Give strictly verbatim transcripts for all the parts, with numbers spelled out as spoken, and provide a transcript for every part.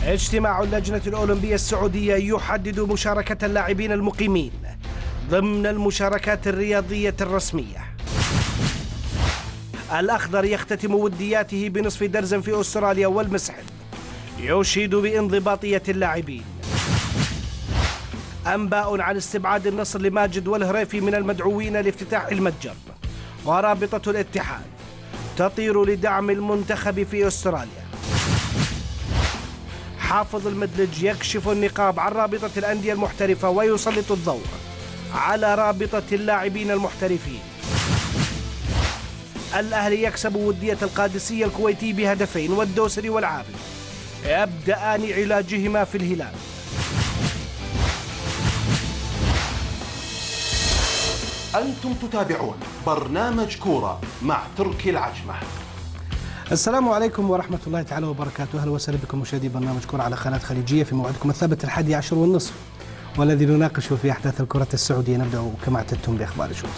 اجتماع اللجنة الأولمبية السعودية يحدد مشاركة اللاعبين المقيمين ضمن المشاركات الرياضية الرسمية. الأخضر يختتم ودياته بنصف درزن في أستراليا، والمسحل يشيد بانضباطية اللاعبين. أنباء عن استبعاد النصر لماجد والهريفي من المدعوين لافتتاح المتجر. ورابطة الاتحاد تطير لدعم المنتخب في أستراليا. حافظ المدلج يكشف النقاب عن رابطة الأندية المحترفة ويسلط الضوء على رابطة اللاعبين المحترفين. الأهلي يكسب ودية القادسية الكويتي بهدفين، والدوسري والعابد يبدأان علاجهما في الهلال. أنتم تتابعون برنامج كورة مع تركي العجمة. السلام عليكم ورحمة الله تعالى وبركاته. أهلا وسهلا بكم مشاهدي برنامج كورة على قناة خليجية في موعدكم الثابت الحادي عشر والنصف، والذي نناقش في أحداث الكرة السعودية. نبدأ كما اعتدتم بأخبار الشوط.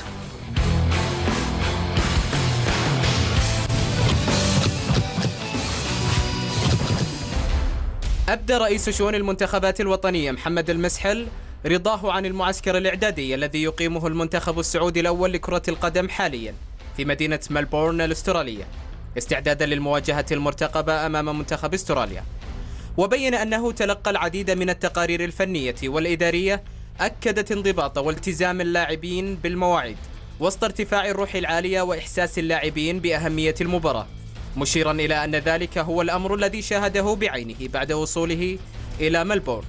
أبدى رئيس شؤون المنتخبات الوطنية محمد المسحل رضاه عن المعسكر الإعدادي الذي يقيمه المنتخب السعودي الأول لكرة القدم حاليا في مدينة ملبورن الأسترالية استعدادا للمواجهة المرتقبة أمام منتخب أستراليا. وبين أنه تلقى العديد من التقارير الفنية والإدارية أكدت انضباط والتزام اللاعبين بالمواعيد وسط ارتفاع الروح العالية وإحساس اللاعبين بأهمية المباراة، مشيرا إلى أن ذلك هو الأمر الذي شاهده بعينه بعد وصوله إلى ملبورن.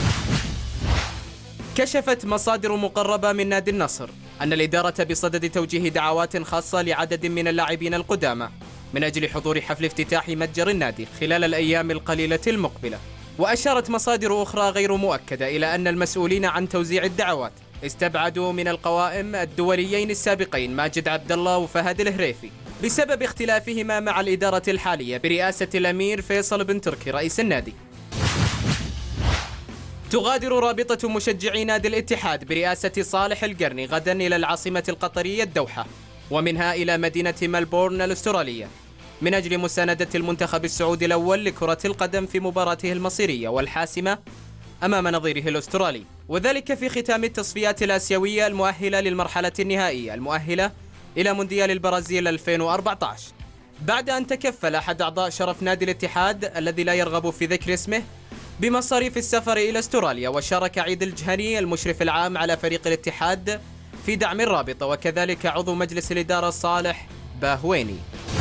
كشفت مصادر مقربة من نادي النصر أن الإدارة بصدد توجيه دعوات خاصة لعدد من اللاعبين القدامى من أجل حضور حفل افتتاح متجر النادي خلال الأيام القليلة المقبلة. وأشارت مصادر أخرى غير مؤكدة إلى أن المسؤولين عن توزيع الدعوات استبعدوا من القوائم الدوليين السابقين ماجد عبد الله وفهد الهريفي بسبب اختلافهما مع الإدارة الحالية برئاسة الأمير فيصل بن تركي رئيس النادي. تغادر رابطة مشجعي نادي الاتحاد برئاسة صالح القرني غدا إلى العاصمة القطرية الدوحة، ومنها إلى مدينة ملبورن الأسترالية من أجل مساندة المنتخب السعودي الأول لكرة القدم في مباراته المصيرية والحاسمة أمام نظيره الأسترالي، وذلك في ختام التصفيات الآسيوية المؤهلة للمرحلة النهائية المؤهلة إلى مونديال البرازيل ألفين وأربعة عشر، بعد أن تكفل أحد أعضاء شرف نادي الاتحاد الذي لا يرغب في ذكر اسمه بمصاريف السفر إلى أستراليا. وشارك عيد الجهني المشرف العام على فريق الاتحاد في دعم الرابطة، وكذلك عضو مجلس الإدارة صالح باهويني.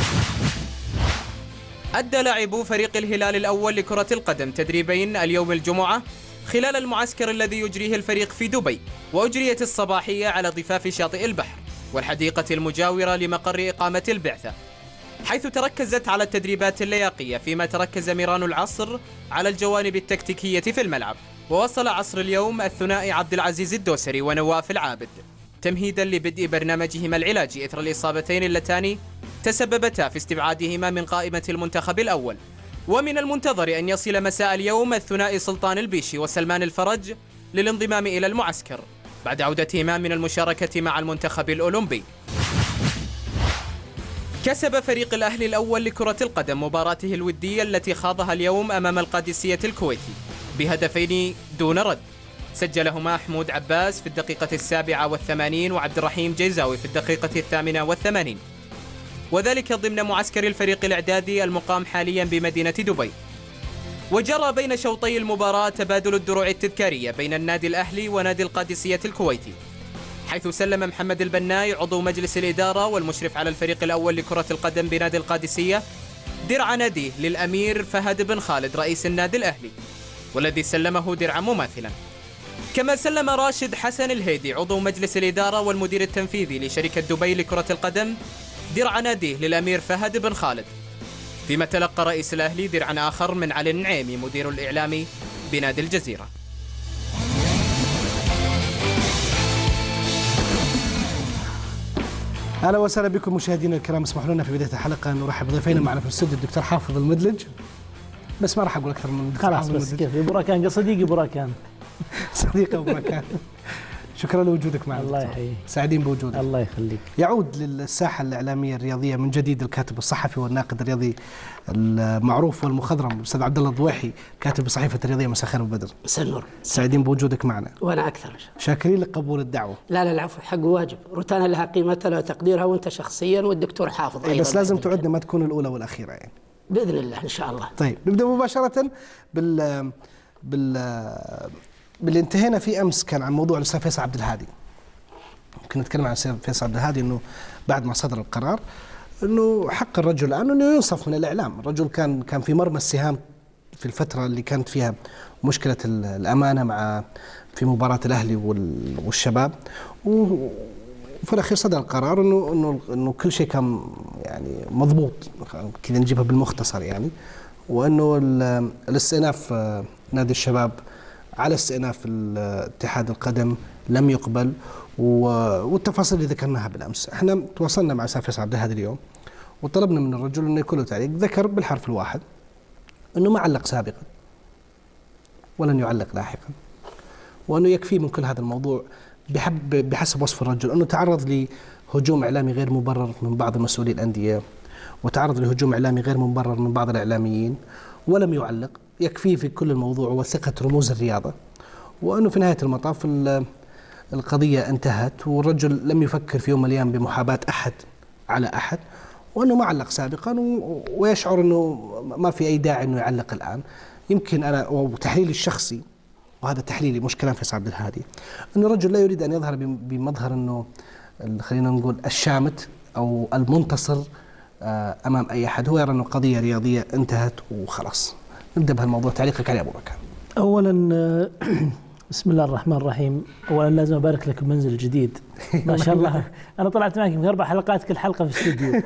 أدى لاعبو فريق الهلال الأول لكرة القدم تدريبين اليوم الجمعة خلال المعسكر الذي يجريه الفريق في دبي، وأجريت الصباحية على ضفاف شاطئ البحر والحديقة المجاورة لمقر إقامة البعثة، حيث تركزت على التدريبات اللياقية، فيما تركز ميران العصر على الجوانب التكتيكية في الملعب. ووصل عصر اليوم الثنائي عبد العزيز الدوسري ونواف العابد تمهيدا لبدء برنامجهما العلاجي إثر الإصابتين اللتان تسببتا في استبعادهما من قائمة المنتخب الأول. ومن المنتظر أن يصل مساء اليوم الثنائي سلطان البيشي وسلمان الفرج للانضمام إلى المعسكر بعد عودتهما من المشاركة مع المنتخب الأولمبي. كسب فريق الأهلي الأول لكرة القدم مباراته الودية التي خاضها اليوم أمام القادسية الكويتي بهدفين دون رد، سجلهما حمود عباس في الدقيقة السابعة والثمانين وعبد الرحيم جيزاوي في الدقيقة الثامنة والثمانين، وذلك ضمن معسكر الفريق الإعدادي المقام حاليا بمدينة دبي. وجرى بين شوطي المباراة تبادل الدروع التذكارية بين النادي الأهلي ونادي القادسية الكويتي، حيث سلم محمد البناي عضو مجلس الإدارة والمشرف على الفريق الأول لكرة القدم بنادي القادسية درع ناديه للأمير فهد بن خالد رئيس النادي الأهلي، والذي سلمه درعا مماثلا. كما سلم راشد حسن الهيدي عضو مجلس الإدارة والمدير التنفيذي لشركة دبي لكرة القدم درع ناديه للأمير فهد بن خالد، فيما تلقى رئيس الأهلي درعا آخر من علي النعيمي مدير الإعلامي بنادي الجزيرة. اهلا وسهلا بكم مشاهدينا الكرام. اسمحوا لنا في بدايه الحلقه نرحب بضيفينا معنا في الاستوديو الدكتور حافظ المدلج، بس ما راح اقول اكثر من خلاص بس كيف براكان صديقي براكان صديقي براكان شكرا لوجودك معنا. الله يحييك. سعيدين بوجودك. الله يخليك. يعود للساحة الإعلامية الرياضية من جديد الكاتب الصحفي والناقد الرياضي المعروف والمخضرم الأستاذ عبد الله الضويحي، كاتب الصحيفة الرياضية. مساء الخير أبو بدر. مساء النور. سعيدين بوجودك معنا. وانا اكثر. شاكرين لقبول الدعوة. لا لا العفو، حق واجب. روتانا لها قيمتها وتقديرها، وانت شخصيا والدكتور حافظ ايضا. بس لازم تعدنا ما تكون الأولى والأخيرة يعني. باذن الله ان شاء الله. طيب نبدأ مباشرة بال بال باللي انتهينا فيه امس، كان عن موضوع الاستاذ فيصل عبد الهادي. ممكن نتكلم عن الاستاذ فيصل عبد الهادي انه بعد ما صدر القرار انه حق الرجل الان انه ينصف من الاعلام، الرجل كان كان في مرمى السهام في الفتره اللي كانت فيها مشكله الامانه مع في مباراه الاهلي والشباب، وفي الاخير صدر القرار انه انه انه كل شيء كان يعني مضبوط، كذا نجيبها بالمختصر يعني، وانه الاستئناف نادي الشباب على استئناف اتحاد القدم لم يقبل، والتفاصيل اللي ذكرناها بالامس. احنا تواصلنا مع الاستاذ فيصل عبد الهادي اليوم وطلبنا من الرجل انه يكون له تعليق، ذكر بالحرف الواحد انه ما علق سابقا ولن يعلق لاحقا، وانه يكفي من كل هذا الموضوع بحب بحسب وصف الرجل انه تعرض لهجوم اعلامي غير مبرر من بعض مسؤولي الانديه، وتعرض لهجوم اعلامي غير مبرر من بعض الاعلاميين ولم يعلق. يكفيه في كل الموضوع وثقة رموز الرياضة، وأنه في نهاية المطاف القضية انتهت، والرجل لم يفكر في يوم من الأيام بمحاباة أحد على أحد، وأنه ما علق سابقا ويشعر أنه ما في أي داعي أنه يعلق الآن. يمكن أنا وتحليلي الشخصي، وهذا تحليلي مش كلام فيصل عبد الهادي، أنه الرجل لا يريد أن يظهر بمظهر أنه خلينا نقول الشامت أو المنتصر أمام أي أحد، هو يرى أنه قضية رياضية انتهت وخلاص. نبدأ بهالموضوع، تعليقك عليه أبو بكر. أولا بسم الله الرحمن الرحيم. أولا لازم أبارك لك المنزل الجديد ما شاء الله. أنا طلعت معك من أربع حلقات كل حلقة في الاستوديو،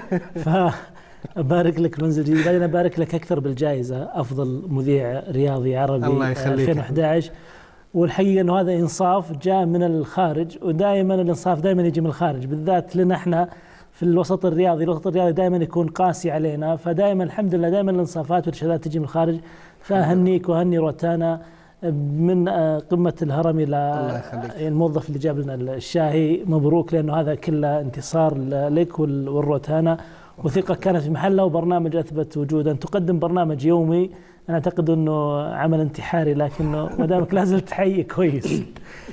فأبارك لك المنزل الجديد. بعدين أبارك لك أكثر بالجائزة أفضل مذيع رياضي عربي الله يخليك ألفين وأحد عشر. والحقيقة أنه هذا إنصاف جاء من الخارج، ودائما الإنصاف دائما يجي من الخارج، بالذات لنا احنا في الوسط الرياضي. الوسط الرياضي دائما يكون قاسي علينا، فدائما الحمد لله دائما الانصافات والشهادات تجي من الخارج. فأهنيك وأهني روتانا من قمة الهرم إلى الموظف اللي جاب لنا الشاهي. مبروك، لأنه هذا كله انتصار لك والروتانا، وثقة كانت في محلها، وبرنامج أثبت وجودا. تقدم برنامج يومي، أنا أعتقد أنه عمل انتحاري، لكنه ما دامك لا زلت حي كويس.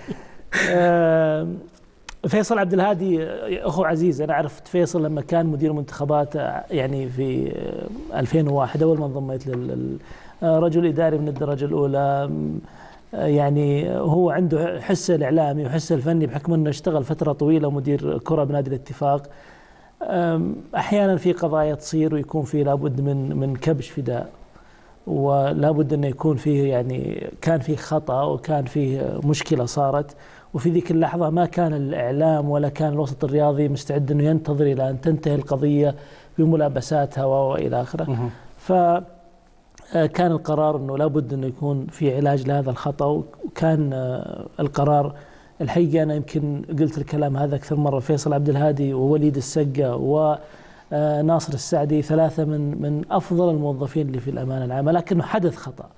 فيصل عبد الهادي أخو عزيز، أنا عرفت فيصل لما كان مدير منتخبات يعني في ألفين وواحد أول ما انضميت للرجل إداري من الدرجة الأولى. يعني هو عنده حس الإعلامي وحس الفني بحكم أنه اشتغل فترة طويلة مدير كرة بنادي الاتفاق. أحيانا في قضايا تصير ويكون في لابد من من كبش فداء، ولابد أنه يكون فيه يعني كان فيه خطأ وكان فيه مشكلة صارت، وفي ذيك اللحظة ما كان الإعلام ولا كان الوسط الرياضي مستعد أنه ينتظر إلى أن تنتهي القضية بملابساتها وإلى آخره. فكان القرار أنه لابد أنه يكون في علاج لهذا الخطأ، وكان القرار الحقيقة أنا يمكن قلت الكلام هذا أكثر مرة. فيصل عبد الهادي ووليد السقة وناصر السعدي ثلاثة من من أفضل الموظفين اللي في الأمانة العامة، لكنه حدث خطأ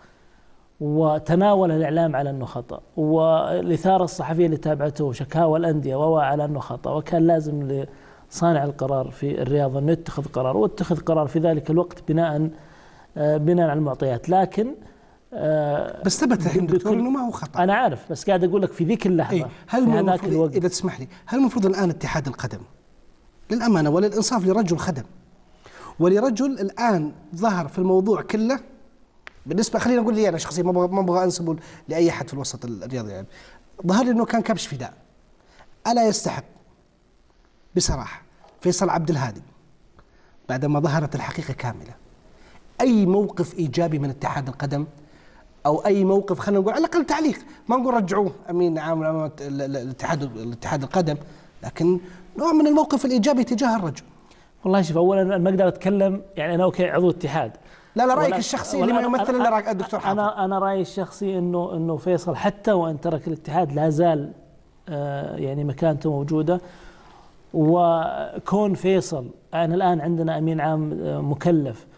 وتناول الإعلام على أنه خطأ، والإثارة الصحفية اللي تابعته وشكاوى الأندية ووا على أنه خطأ، وكان لازم لصانع القرار في الرياضة أنه يتخذ قرار، واتخذ قرار في ذلك الوقت بناء بناء على المعطيات. لكن بس ثبت الحين دكتور انه ما هو خطأ. انا عارف، بس قاعد اقول لك في ذيك اللحظه إيه؟ هل في هذاك الوقت اذا تسمح لي، هل المفروض الان اتحاد القدم للامانه وللانصاف لرجل خدم ولرجل الان ظهر في الموضوع كله، بالنسبه خلينا نقول لي انا شخصيا ما ما ابغى انسبه لاي احد في الوسط الرياضي، يعني ظهر لي انه كان كبش فداء. الا يستحق بصراحه فيصل عبد الهادي بعدما ظهرت الحقيقه كامله اي موقف ايجابي من اتحاد القدم، او اي موقف خلينا نقول على الاقل تعليق، ما نقول رجعوه امين عام امام الاتحاد الاتحاد القدم، لكن نوع من الموقف الايجابي تجاه الرجل. والله شوف، اولا انا ما اقدر اتكلم، يعني انا اوكي عضو اتحاد. لا لا رايك الشخصي اللي ما يمثل الا الدكتور حافظ. انا انا رايي الشخصي انه انه فيصل حتى وان ترك الاتحاد لا زال آه يعني مكانته موجوده، وكون فيصل انا الان عندنا امين عام مكلف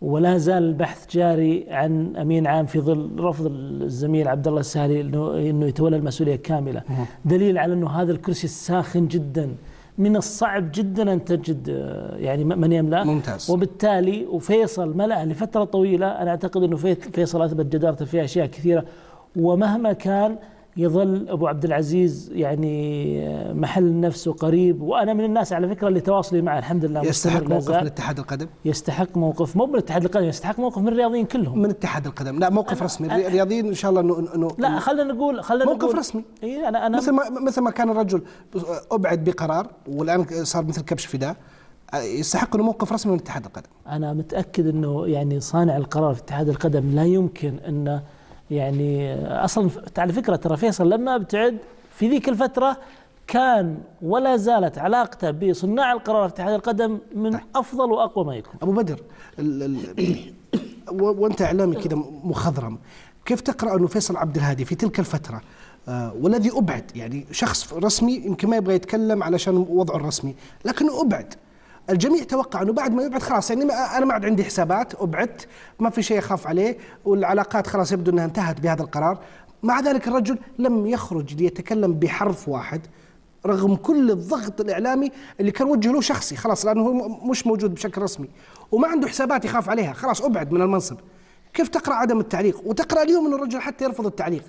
ولا زال البحث جاري عن امين عام في ظل رفض الزميل عبد الله السهلي انه انه يتولى المسؤوليه كامله. دليل على انه هذا الكرسي ساخن جدا، من الصعب جدا ان تجد يعني من يملأه. ممتاز. وبالتالي وفيصل ملأه لفتره طويله، انا اعتقد انه فيصل اثبت جدارته في اشياء كثيره، ومهما كان يظل ابو عبد العزيز يعني محل نفسه قريب. وانا من الناس على فكره اللي تواصلي معه الحمد لله يستحق موقف من اتحاد القدم؟ يستحق موقف مو من اتحاد القدم، يستحق موقف من الرياضيين كلهم. من اتحاد القدم لا موقف رسمي. الرياضيين ان شاء الله انه انه لا خلينا نقول خلينا موقف نقول رسمي. اي انا انا مثل ما مثل ما كان الرجل ابعد بقرار والان صار مثل كبش فداء، يستحق انه موقف رسمي من اتحاد القدم. انا متاكد انه يعني صانع القرار في اتحاد القدم لا يمكن انه يعني اصلا على فكره ترى فيصل لما ابتعد في ذيك الفتره كان ولا زالت علاقته بصناع القرار في اتحاد القدم من افضل واقوى ما يكون. ابو بدر ال ال وانت اعلامي كذا مخضرم، كيف تقرا انه فيصل عبد الهادي في تلك الفتره آه والذي ابعد، يعني شخص رسمي يمكن ما يبغى يتكلم علشان وضعه الرسمي لكنه ابعد، الجميع توقع انه بعد ما يبعد خلاص يعني انا ما عاد عندي حسابات، ابعدت ما في شيء اخاف عليه والعلاقات خلاص يبدو انها انتهت بهذا القرار. مع ذلك الرجل لم يخرج ليتكلم بحرف واحد رغم كل الضغط الاعلامي اللي كان وجه له شخصي، خلاص لانه هو مش موجود بشكل رسمي وما عنده حسابات يخاف عليها، خلاص ابعد من المنصب. كيف تقرا عدم التعليق وتقرا اليوم ان الرجل حتى يرفض التعليق؟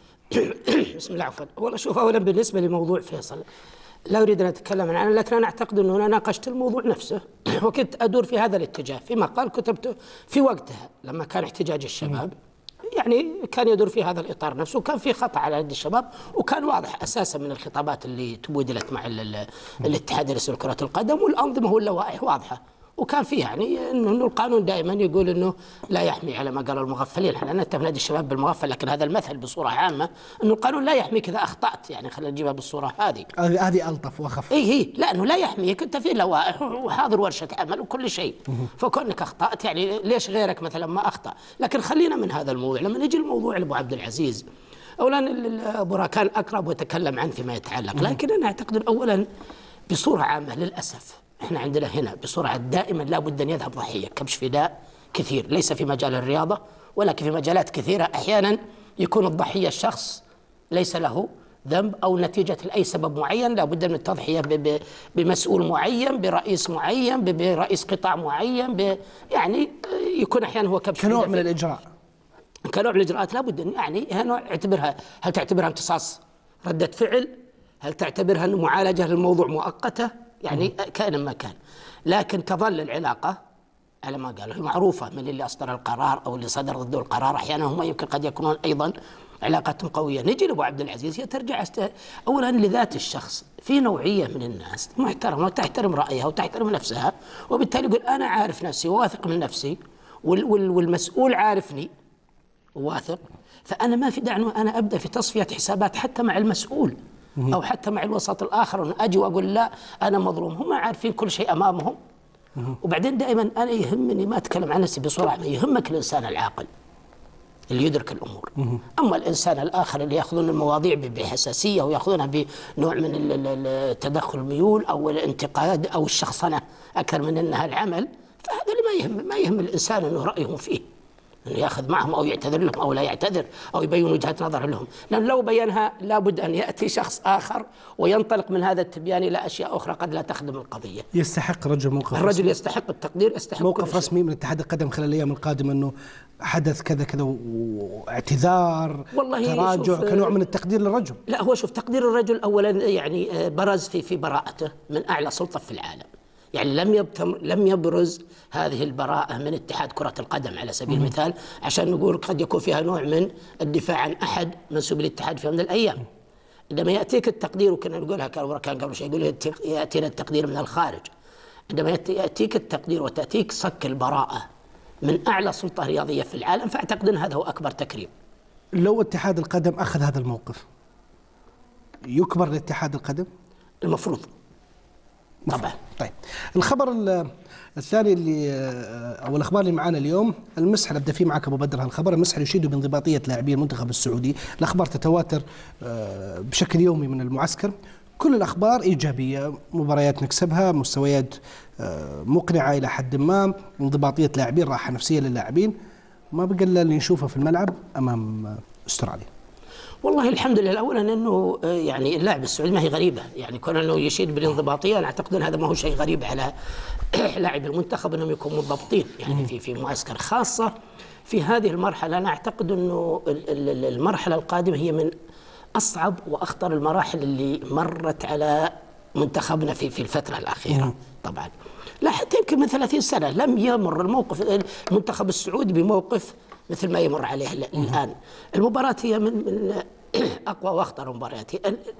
بسم الله عفوا. والله شوف، اولا بالنسبه لموضوع فيصل لا أريد أن أتكلم عنه، لكن أنا أعتقد أنه أنا ناقشت الموضوع نفسه وكنت أدور في هذا الاتجاه في مقال كتبته في وقتها لما كان احتجاج الشباب، يعني كان يدور في هذا الإطار نفسه، وكان في خطأ على يد الشباب، وكان واضح أساسا من الخطابات اللي تبودلت مع الاتحاد الرسمي لكرة القدم والأنظمة واللوائح واضحة، وكان فيه يعني انه القانون دائما يقول انه لا يحمي على ما قالوا المغفلين. احنا نتهم نادي الشباب بالمغفل، لكن هذا المثل بصوره عامه انه القانون لا يحميك اذا اخطات، يعني خلينا نجيبها بالصوره هذه. هذه الطف واخف. اي هي لانه لا يحميك، انت في لوائح وحاضر ورشه عمل وكل شيء، فكونك اخطات يعني ليش غيرك مثلا ما اخطا. لكن خلينا من هذا الموضوع، لما نجي الموضوع لابو عبد العزيز، اولا ابو راكان اقرب وتكلم عنه فيما يتعلق، لكن انا اعتقد اولا بصوره عامه للاسف احنا عندنا هنا بسرعه دائما لابد ان يذهب ضحيه، كبش فداء كثير، ليس في مجال الرياضه ولكن في مجالات كثيره احيانا يكون الضحيه الشخص ليس له ذنب او نتيجه لاي سبب معين، لابد من التضحيه بمسؤول معين، برئيس معين، برئيس قطاع معين، يعني يكون احيانا هو كبش كنوع من الاجراء، كنوع من الاجراءات لابد ان يعني نوع اعتبرها، هل تعتبرها امتصاص رده فعل؟ هل تعتبرها معالجه للموضوع مؤقته؟ يعني كائنا ما كان، لكن تظل العلاقة على ما قالوا معروفة من اللي أصدر القرار أو اللي صدر ضده القرار، أحيانا هم يمكن قد يكونون أيضا علاقتهم قوية. نجي لأبو عبد العزيز، هي ترجع أولا لذات الشخص، في نوعية من الناس محترمة وتحترم رأيها وتحترم نفسها، وبالتالي يقول أنا عارف نفسي وواثق من نفسي والمسؤول عارفني وواثق، فأنا ما في داعي أنا أبدأ في تصفية حسابات حتى مع المسؤول أو حتى مع الوسط الآخر، أن أجي وأقول لا أنا مظلوم. هم عارفين كل شيء أمامهم. وبعدين دائما أنا يهمني ما أتكلم عن نفسي بصورة عامة، يهمك الإنسان العاقل اللي يدرك الأمور. أما الإنسان الآخر اللي يأخذون المواضيع بحساسية ويأخذونها بنوع من التدخل الميول أو الانتقاد أو الشخصنة أكثر من أنها العمل، فهذا اللي ما يهم ما يهم الإنسان أنه رأيهم فيه، أنه يأخذ معهم أو يعتذر لهم أو لا يعتذر أو يبين وجهة نظر لهم، لأن لو بينها لابد أن يأتي شخص آخر وينطلق من هذا التبيان إلى أشياء أخرى قد لا تخدم القضية. يستحق رجل موقف الرجل رسمي. يستحق التقدير، يستحق موقف رسمي من اتحاد القدم خلال الأيام القادمة أنه حدث كذا كذا واعتذار تراجع كنوع من التقدير للرجل. لا هو شوف، تقدير الرجل أولا يعني برز في في براءته من أعلى سلطة في العالم، يعني لم يبتم لم يبرز هذه البراءة من اتحاد كرة القدم على سبيل المثال عشان نقول قد يكون فيها نوع من الدفاع عن أحد منسوب الاتحاد في يوم من الأيام. عندما يأتيك التقدير، وكنا نقولها كان قبل شيء يقول يأتينا التقدير من الخارج، عندما يأتيك التقدير وتأتيك صك البراءة من أعلى سلطة رياضية في العالم، فأعتقد أن هذا هو أكبر تكريم. لو اتحاد القدم أخذ هذا الموقف يكبر لاتحاد القدم؟ المفروض طبعا. طيب الخبر الثاني اللي او الاخبار اللي معانا اليوم، المسحر ابدا فيه معك ابو بدر. هالخبر المسحر يشيد بانضباطيه لاعبي المنتخب السعودي، الاخبار تتواتر بشكل يومي من المعسكر، كل الأخبار إيجابية، مباريات نكسبها، مستويات مقنعة إلى حد ما، انضباطية لاعبين، راحة نفسية للاعبين. ما بقى إلا اللي نشوفه في الملعب أمام أستراليا. والله الحمد لله، اولا انه يعني اللاعب السعودي ما هي غريبه، يعني كون انه يشيد بالانضباطيه انا اعتقد ان هذا ما هو شيء غريب على لاعب المنتخب انهم يكونوا منضبطين يعني في في معسكر، خاصه في هذه المرحله. انا اعتقد انه المرحله القادمه هي من اصعب واخطر المراحل اللي مرت على منتخبنا في في الفتره الاخيره. طبعا لا حتى يمكن من ثلاثين سنه لم يمر الموقف المنتخب السعودي بموقف مثل ما يمر عليه الآن. المباراة هي من من أقوى وأخطر المباريات،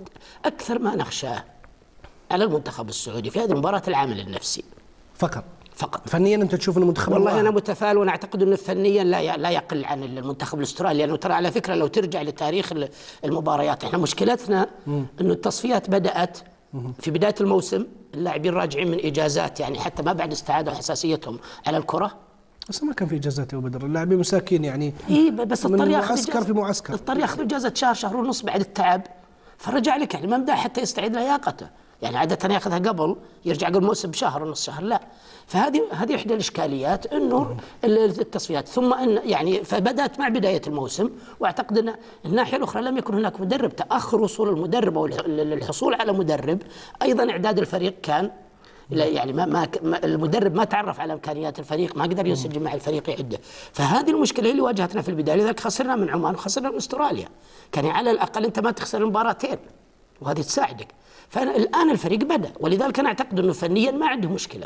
أكثر ما نخشاه على المنتخب السعودي في هذه المباراة العامل النفسي فقط. فقط. فنيا أنت تشوف أن المنتخب، والله أنا متفائل، وأنا أعتقد أنه فنيا لا لا يقل عن المنتخب الأسترالي، لأنه ترى على فكرة لو ترجع لتاريخ المباريات، إحنا مشكلتنا أنه التصفيات بدأت في بداية الموسم، اللاعبين راجعين من إجازات، يعني حتى ما بعد استعادوا حساسيتهم على الكرة. بس ما كان في اجازات يا ابو بدر، اللاعبين مساكين يعني. اي بس اضطر ياخذ معسكر في معسكر، اضطر ياخذ اجازه شهر شهر ونص بعد التعب، فرجع لك يعني ما بدا حتى يستعيد لياقته، يعني عاده ياخذها قبل، يرجع قبل الموسم بشهر ونص شهر، لا. فهذه هذه احدى الاشكاليات انه التصفيات، ثم ان يعني فبدات مع بدايه الموسم، واعتقد ان الناحيه الاخرى لم يكن هناك مدرب، تاخر وصول المدرب او الحصول على مدرب، ايضا اعداد الفريق كان لا يعني ما ما المدرب ما تعرف على امكانيات الفريق، ما قدر ينسجم مع الفريق يعده. فهذه المشكله اللي واجهتنا في البدايه، لذلك خسرنا من عمان وخسرنا من استراليا. كان على الاقل انت ما تخسر المباراتين وهذه تساعدك. فالان الفريق بدا، ولذلك انا اعتقد انه فنيا ما عنده مشكله.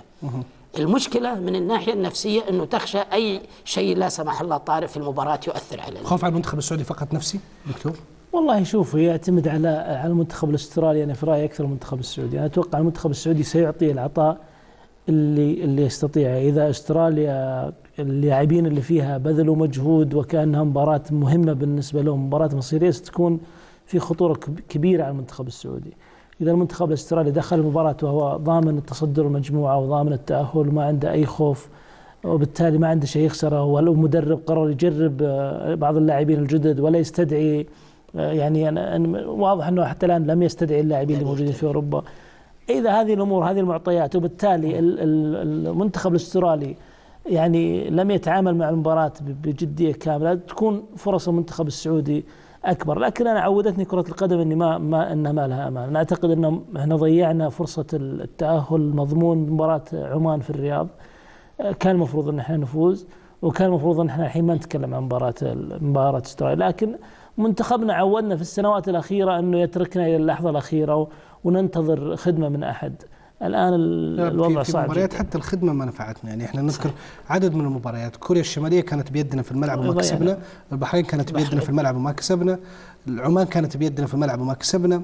المشكله من الناحيه النفسيه انه تخشى اي شيء لا سمح الله طارئ في المباراه يؤثر على خوف على المنتخب السعودي فقط نفسي دكتور؟ والله شوف، يعتمد على على المنتخب الاسترالي. انا في رايي اكثر المنتخب السعودي. انا اتوقع المنتخب السعودي سيعطي العطاء اللي اللي يستطيعه. اذا استراليا اللاعبين اللي فيها بذلوا مجهود وكانها مباراه مهمه بالنسبه لهم، مباراه مصيريه، ستكون في خطوره كبيره على المنتخب السعودي. اذا المنتخب الاسترالي دخل المباراه وهو ضامن التصدر المجموعه وضامن التاهل وما عنده اي خوف، وبالتالي ما عنده شيء يخسره، ولو مدرب قرر يجرب بعض اللاعبين الجدد ولا يستدعي، يعني أنا واضح أنه حتى الآن لم يستدعي اللاعبين اللي موجودين في أوروبا. إذا هذه الأمور، هذه المعطيات، وبالتالي المنتخب الأسترالي يعني لم يتعامل مع المباراة بجدية كاملة، تكون فرص المنتخب السعودي أكبر. لكن أنا عودتني كرة القدم أني ما ما أنها ما لها أمان. أنا أعتقد أن احنا ضيعنا فرصة التأهل المضمون بمباراة عمان في الرياض. كان المفروض أن احنا نفوز، وكان المفروض أن احنا الحين ما نتكلم عن مباراة مباراة استراليا. لكن منتخبنا عودنا في السنوات الأخيرة أنه يتركنا إلى اللحظة الأخيرة وننتظر خدمة من أحد. الآن الوضع في صعب مباريات جدا. حتى الخدمة ما نفعتنا، يعني احنا نذكر عدد من المباريات. كوريا الشمالية كانت بيدنا في الملعب وما كسبنا، البحرين كانت بيدنا في الملعب وما كسبنا، عمان كانت بيدنا في الملعب وما كسبنا،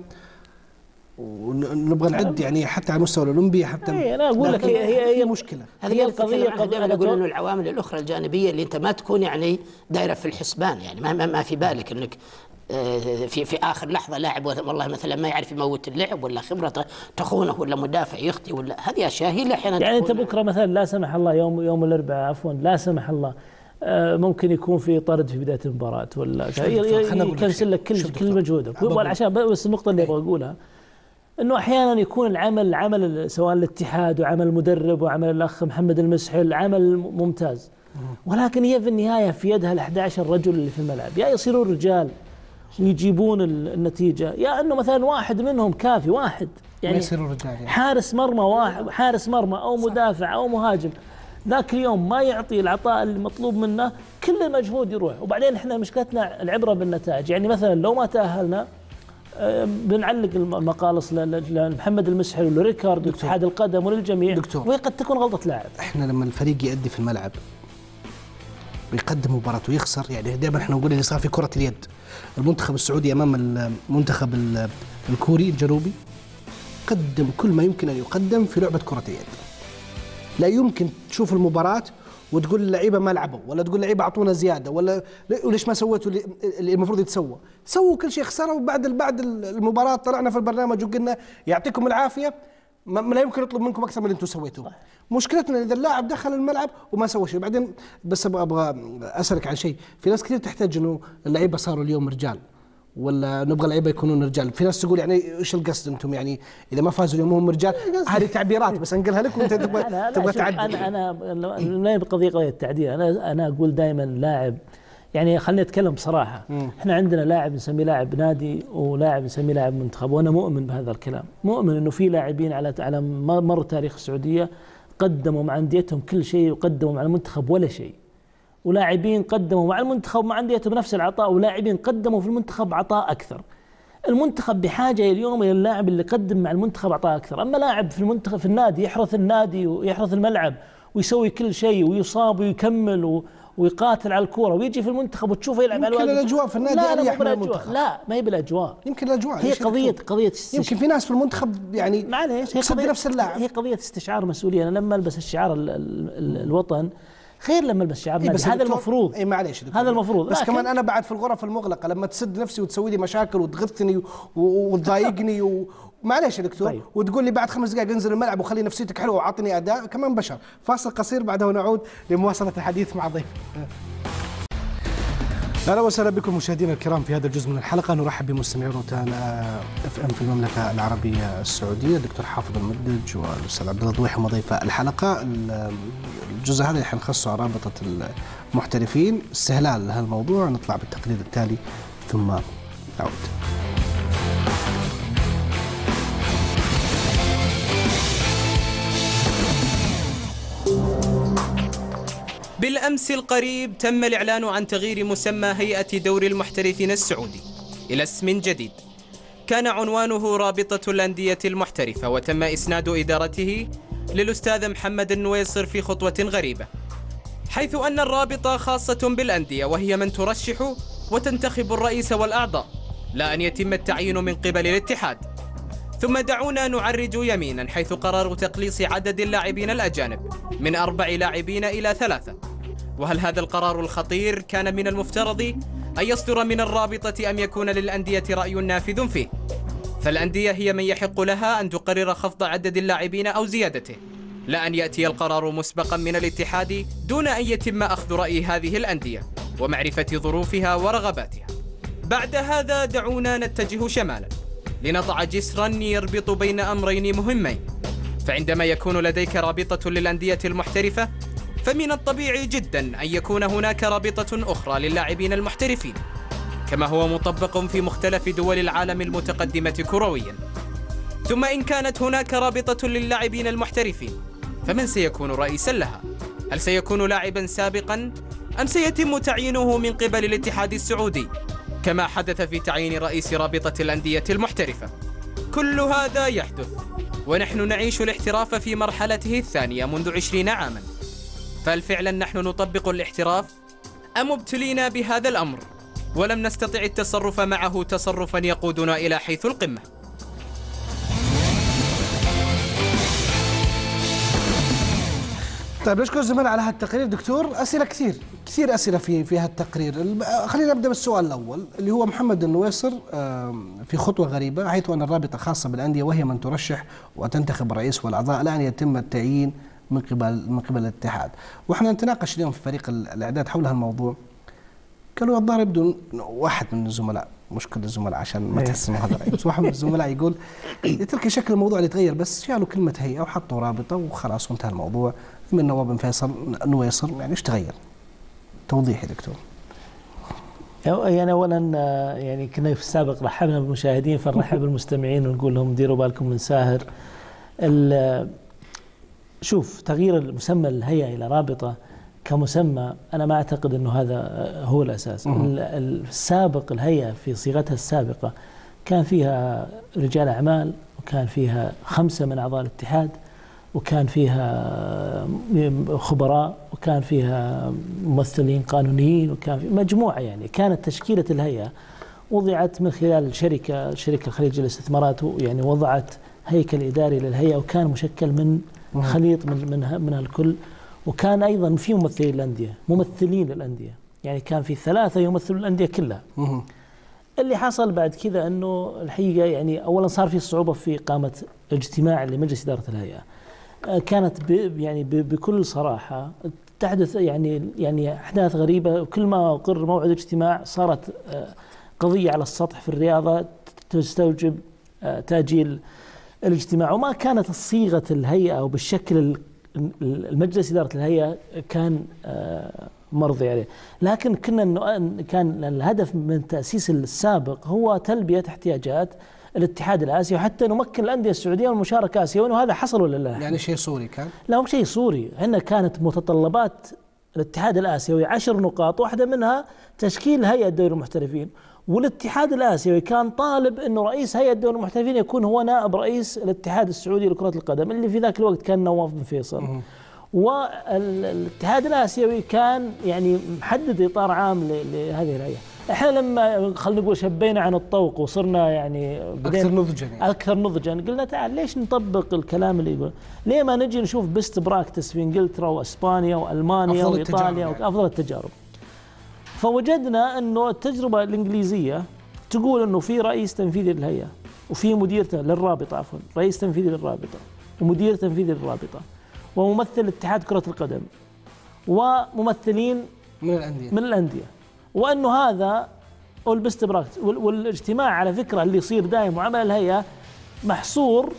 ونبغى نعد يعني حتى على المستوى الأولمبي حتى. اي انا اقول لك هي هي مشكلة. هذه القضية. انا اقول انه العوامل الأخرى الجانبية اللي انت ما تكون يعني دايرة في الحسبان، يعني ما ما في بالك انك في في اخر لحظه لاعب والله مثلا ما يعرف يموت اللعب، ولا خبرته تخونه، ولا مدافع يخطي، ولا هذه اشياء هي اللي احيانا يعني انت بكره مثلا لا سمح الله يوم يوم الاربعاء عفوا لا سمح الله ممكن يكون في طرد في بدايه المباراه، ولا يكنسل لك كل كل مجهودك. عشان بس النقطه اللي ابغى اقولها انه احيانا يكون العمل عمل سواء الاتحاد وعمل المدرب وعمل الاخ محمد المسحل عمل ممتاز، ولكن هي في النهايه في يدها ال أحد عشر رجل اللي في الملعب، يا يصيرون رجال ويجيبون النتيجه، يا انه مثلا واحد منهم كافي، واحد يعني حارس مرمى واحد، حارس مرمى او مدافع او مهاجم ذاك اليوم ما يعطي العطاء المطلوب منه، كل المجهود يروح. وبعدين احنا مشكلتنا العبره بالنتائج، يعني مثلا لو ما تاهلنا بنعلق المقالص لمحمد المسحل ولريكارد واتحاد القدم وللجميع، وهي قد تكون غلطه لاعب. احنا لما الفريق يؤدي في الملعب ويقدم مباراة ويخسر، يعني دائما احنا نقول اللي صار في كرة اليد، المنتخب السعودي امام المنتخب الكوري الجنوبي قدم كل ما يمكن ان يقدم في لعبة كرة اليد. لا يمكن تشوف المباراة وتقول اللعيبه ما لعبوا، ولا تقول اللعيبه اعطونا زياده، ولا وليش ما سويتوا اللي المفروض يتسوى. سووا كل شيء، خسروا. وبعد بعد المباراه طلعنا في البرنامج وقلنا يعطيكم العافيه، ما لا يمكن نطلب منكم اكثر من اللي انتم سويتوه. مشكلتنا اذا اللاعب دخل الملعب وما سوى شيء. بعدين بس ابغى ابغى اسالك عن شيء، في ناس كثير تحتاج انه اللعيبه صاروا اليوم رجال ولا نبغى لعيبه يكونون رجال؟ في ناس تقول يعني ايش القصد انتم يعني اذا ما فازوا اليوم هم رجال؟ هذه تعبيرات بس انقلها لك وانت تبغى تبغى تعدل. انا انا ما بقضيه قضيه التعديل، انا انا اقول دائما لاعب، يعني خليني اتكلم بصراحه. مم. احنا عندنا لاعب نسميه لاعب نادي ولاعب نسميه لاعب منتخب، وانا مؤمن بهذا الكلام، مؤمن انه في لاعبين على على مر تاريخ السعوديه قدموا مع انديتهم كل شيء وقدموا مع المنتخب ولا شيء، ولاعبين قدموا مع المنتخب مع انديتهم بنفس العطاء، ولاعبين قدموا في المنتخب عطاء اكثر. المنتخب بحاجه اليوم الى اللاعب اللي قدم مع المنتخب عطاء اكثر، اما لاعب في المنتخب في النادي يحرث النادي ويحرث الملعب ويسوي كل شيء ويصاب ويكمل و ويقاتل على الكوره ويجي في المنتخب وتشوفه يلعب على يمكن الاجواء في النادي اريح من المنتخب. لا ما هي بالاجواء، يمكن الاجواء هي قضيه قضيه يمكن في ناس في المنتخب يعني معليش هي قضيه نفس اللاعب، هي قضيه استشعار مسؤوليه. انا لما البس الشعار ال ال الوطن خير لما البس شعار نادي، هذا المفروض. اي معليش هذا المفروض، بس كمان انا بعد في الغرف المغلقه لما تسد نفسي وتسوي لي مشاكل وتغثني وتضايقني و معليش يا دكتور. طيب. وتقول لي بعد خمس دقائق انزل الملعب وخلي نفسيتك حلوه وعطني اداء، كمان بشر. فاصل قصير بعدها ونعود لمواصله الحديث مع ضيف. اهلا وسهلا بكم مشاهدينا الكرام في هذا الجزء من الحلقه. نرحب بمستمعي روتانا اف ام في المملكه العربيه السعوديه، الدكتور حافظ المدج والاستاذ عبد الله ضويح هم ضيف الحلقه. الجزء هذا حنخصه على رابطه المحترفين، استهلال لهالموضوع. نطلع بالتقرير التالي ثم نعود. بالأمس القريب تم الإعلان عن تغيير مسمى هيئة دوري المحترفين السعودي إلى اسم جديد كان عنوانه رابطة الأندية المحترفة، وتم إسناد إدارته للأستاذ محمد النويصر في خطوة غريبة، حيث أن الرابطة خاصة بالأندية وهي من ترشح وتنتخب الرئيس والأعضاء، لا أن يتم التعيين من قبل الاتحاد. ثم دعونا نعرج يمينا، حيث قرروا تقليص عدد اللاعبين الأجانب من أربع لاعبين إلى ثلاثة. وهل هذا القرار الخطير كان من المفترض أن يصدر من الرابطة أم يكون للأندية رأي نافذ فيه؟ فالأندية هي من يحق لها أن تقرر خفض عدد اللاعبين أو زيادته، لا أن يأتي القرار مسبقا من الاتحاد دون أن يتم أخذ رأي هذه الأندية ومعرفة ظروفها ورغباتها. بعد هذا دعونا نتجه شمالا لنضع جسرا يربط بين أمرين مهمين. فعندما يكون لديك رابطة للأندية المحترفة، فمن الطبيعي جدا أن يكون هناك رابطة أخرى للاعبين المحترفين، كما هو مطبق في مختلف دول العالم المتقدمة كرويا. ثم إن كانت هناك رابطة للاعبين المحترفين، فمن سيكون رئيسا لها؟ هل سيكون لاعبا سابقا أم سيتم تعيينه من قبل الاتحاد السعودي كما حدث في تعيين رئيس رابطة الأندية المحترفة؟ كل هذا يحدث ونحن نعيش الاحتراف في مرحلته الثانية منذ عشرين عاما. فهل فعلا نحن نطبق الاحتراف أم ابتلينا بهذا الأمر ولم نستطع التصرف معه تصرفا يقودنا إلى حيث القمة؟ طيب نشكر زميلنا على هالتقرير دكتور. أسئلة كثير كثير أسئلة في في هالتقرير. خلينا نبدأ بالسؤال الأول اللي هو محمد النويصر في خطوة غريبة، حيث أن الرابطة خاصة بالأندية وهي من ترشح وتنتخب الرئيس والأعضاء، لا أن يتم التعيين من قبل من قبل الاتحاد. واحنا نتناقش اليوم في فريق الاعداد حول هالموضوع. قالوا الظاهر يبدو واحد من الزملاء، مش كل الزملاء عشان ما تحس انه هذا رأي، بس واحد من الزملاء يقول يترك شكل الموضوع اللي يتغير، بس شالوا كلمه هيئه وحطوا رابطه وخلاص وانتهى الموضوع. من نواب بن فيصل نويصر، يعني ايش تغير؟ توضيح يا دكتور. يعني اولا يعني كنا في السابق رحبنا بالمشاهدين، فنرحب بالمستمعين ونقول لهم ديروا بالكم من ساهر. شوف، تغيير المسمى الهيئة إلى رابطة كمسمى أنا ما أعتقد أنه هذا هو الأساس. السابق الهيئة في صيغتها السابقة كان فيها رجال أعمال، وكان فيها خمسة من أعضاء الاتحاد، وكان فيها خبراء، وكان فيها ممثلين قانونيين، وكان في مجموعة. يعني كانت تشكيلة الهيئة وضعت من خلال شركة شركة الخليج للاستثمارات، يعني وضعت هيكل إداري للهيئة، وكان مشكل من خليط من من من الكل. وكان ايضا في ممثلين للانديه، ممثلين للانديه، يعني كان في ثلاثه يمثلون الانديه كلها. اللي حصل بعد كذا انه الحقيقه يعني اولا صار في صعوبه في اقامه اجتماع لمجلس اداره الهيئه. كانت يعني بكل صراحه تحدث يعني يعني احداث غريبه، وكل ما اقر موعد اجتماع صارت قضية على السطح في الرياضة تستوجب تأجيل الاجتماع، وما كانت صيغة الهيئة أو بالشكل المجلس إدارة الهيئة كان مرضي عليه. لكن كنا إنه كان الهدف من تأسيس السابق هو تلبية احتياجات الاتحاد الآسيوي وحتى نمكن الأندية السعودية والمشاركة آسيوية، وهذا حصل ولا لا؟ يعني شيء سوري كان؟ لا مو شيء سوري، هنا كانت متطلبات الاتحاد الآسيوي عشر نقاط، واحدة منها تشكيل هيئة دوري المحترفين، والاتحاد الآسيوي كان طالب أنه رئيس هيئة دوري المحترفين يكون هو نائب رئيس الاتحاد السعودي لكرة القدم اللي في ذاك الوقت كان نواف بن فيصل. والاتحاد الآسيوي كان يعني محدد إطار عام لهذه الهيئة. احنا لما خلينا نقول شبينا عن الطوق وصرنا يعني اكثر نضجا يعني. اكثر نضجا قلنا تعال ليش نطبق الكلام اللي يقول؟ ليه ما نجي نشوف بيست براكتس في انجلترا واسبانيا والمانيا وايطاليا وافضل يعني. التجارب. فوجدنا انه التجربه الانجليزيه تقول انه في رئيس تنفيذي للهيئه وفي مدير للرابطه عفوا رئيس تنفيذي للرابطه ومدير تنفيذي للرابطه وممثل اتحاد كره القدم وممثلين من الانديه من الانديه وانه هذا البست براكتس. والاجتماع على فكره اللي يصير دائم وعمل الهيئه محصور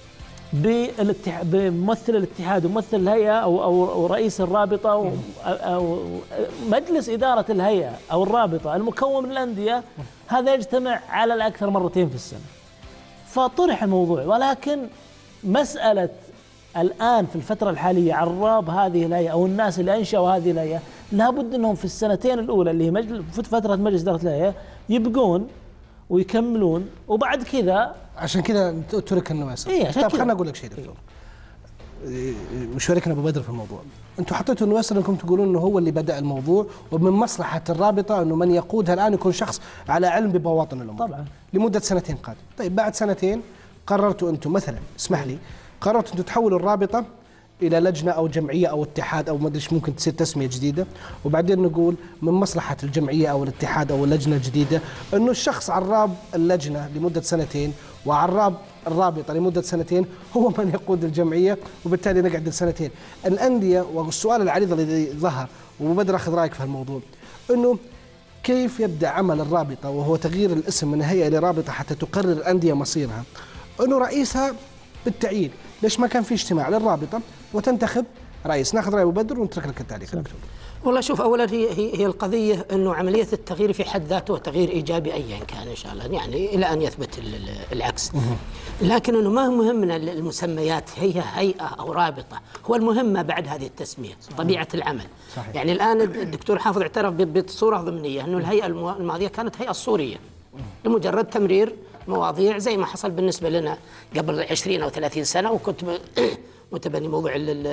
بممثل الاتحاد وممثل الهيئه او او رئيس الرابطه او, أو مجلس اداره الهيئه او الرابطه المكون من الانديه، هذا يجتمع على الاكثر مرتين في السنه. فطرح الموضوع، ولكن مساله الآن في الفترة الحالية عراب هذه الهيئة أو الناس اللي أنشأوا هذه الهيئة لابد أنهم في السنتين الأولى اللي هي مجل... فترة مجلس إدارة الهيئة يبقون ويكملون، وبعد كذا عشان كذا ترك النواسر. إيه طيب خلنا أقول لك شيء دكتور، إيه. وشاركنا أبو بدر في الموضوع. أنتم حطيتوا النواسر أنكم تقولون أنه هو اللي بدأ الموضوع، ومن مصلحة الرابطة أنه من يقودها الآن يكون شخص على علم ببواطن الأمور طبعا لمدة سنتين قادمة. طيب بعد سنتين قررتوا أنتم مثلا، اسمح لي، قررت أن تحولوا الرابطة إلى لجنة أو جمعية أو اتحاد أو ما أدري إيش ممكن تصير تسمية جديدة، وبعدين نقول من مصلحة الجمعية أو الاتحاد أو اللجنة الجديدة أنه الشخص عراب اللجنة لمدة سنتين وعراب الرابطة لمدة سنتين هو من يقود الجمعية، وبالتالي نقعد السنتين. الأندية، والسؤال العريض الذي ظهر وأبو بدر أخذ رأيك في هالموضوع، أنه كيف يبدأ عمل الرابطة وهو تغيير الاسم من هيئة لرابطة حتى تقرر الأندية مصيرها، أنه رئيسها بالتعيين. ليش ما كان في اجتماع للرابطة وتنتخب رئيس؟ ناخذ رأي أبو بدر ونترك لك التعليق دكتور. والله شوف، أولا هي هي القضية أنه عملية التغيير في حد ذاته تغيير إيجابي أيا كان إن شاء الله، يعني إلى أن يثبت العكس. لكن أنه ما هو مهم من المسميات، هي هيئة أو رابطة، هو المهم ما بعد هذه التسمية، طبيعة العمل. صحيح. يعني الآن الدكتور حافظ اعترف بصورة ضمنية أنه الهيئة الماضية كانت هيئة صورية لمجرد تمرير مواضيع زي ما حصل بالنسبة لنا قبل عشرين أو ثلاثين سنة، وكنت متبني موضوع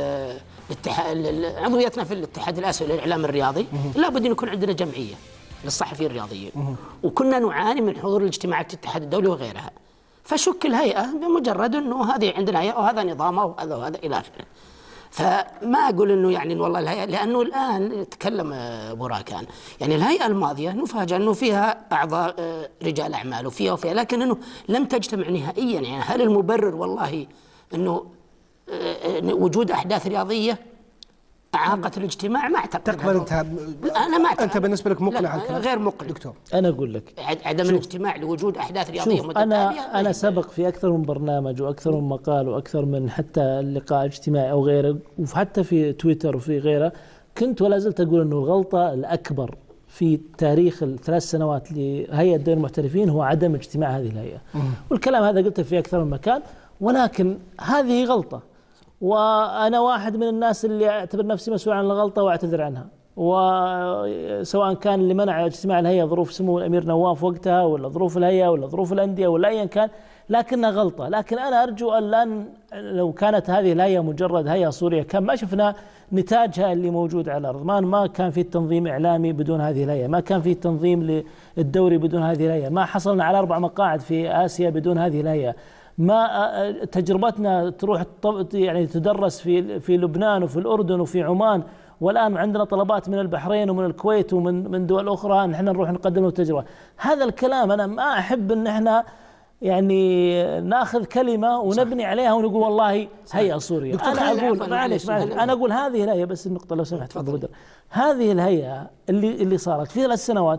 عضويتنا في الاتحاد الآسيوي للإعلام الرياضي. لابد أن يكون عندنا جمعية للصحفيين الرياضيين، وكنا نعاني من حضور الاجتماعات الاتحاد الدولي وغيرها. فشك الهيئة بمجرد أنه هذه عندنا هيئة وهذا نظامها وهذا وهذا إلى آخره. فما أقول أنه يعني والله الهيئة، لأنه الآن تكلم أبو راكان، يعني الهيئة الماضية نفاجأ أنه فيها أعضاء رجال أعمال وفيها وفيها، لكن أنه لم تجتمع نهائيا. يعني هل المبرر والله أنه وجود أحداث رياضية أعاقت الاجتماع؟ ما أعتقد. تقبل أنت؟ أنا ما أعتقد. أنت بالنسبة لك مقنع؟ غير مقنع دكتور. أنا أقول لك عدم الاجتماع لوجود أحداث رياضية متتالية. أنا أنا سبق في أكثر من برنامج وأكثر من مقال وأكثر من حتى لقاء اجتماعي أو غيره، وحتى في تويتر وفي غيره، كنت ولا زلت أقول إنه الغلطة الأكبر في تاريخ الثلاث سنوات لهيئة دوري المحترفين هو عدم اجتماع هذه الهيئة. والكلام هذا قلته في أكثر من مكان، ولكن هذه غلطة، وأنا واحد من الناس اللي أعتبر نفسي مسؤول عن الغلطة وأعتذر عنها. وسواء كان اللي منع اجتماع الهيئة ظروف سمو الأمير نواف وقتها، ولا ظروف الهيئة، ولا ظروف الأندية، ولا أيا كان، لكنها غلطة. لكن أنا أرجو أن لن لو كانت هذه الهيئة مجرد هيئة صورية كان ما شفنا نتاجها اللي موجود على الأرض. ما ما كان في تنظيم إعلامي بدون هذه الهيئة، ما كان في تنظيم للدوري بدون هذه الهيئة، ما حصلنا على أربع مقاعد في آسيا بدون هذه الهيئة، ما تجربتنا تروح يعني تدرس في في لبنان وفي الأردن وفي عمان، والآن عندنا طلبات من البحرين ومن الكويت ومن من دول أخرى نحن نروح نقدم له تجربة. هذا الكلام أنا ما أحب أن احنا يعني ناخذ كلمة ونبني صح. عليها ونقول والله هيئة صورية. أنا أقول معلش معلش أنا أقول هذه الهيئة، بس النقطة لو سمحت تفضل بدر، هذه الهيئة اللي اللي صارت في ثلاث سنوات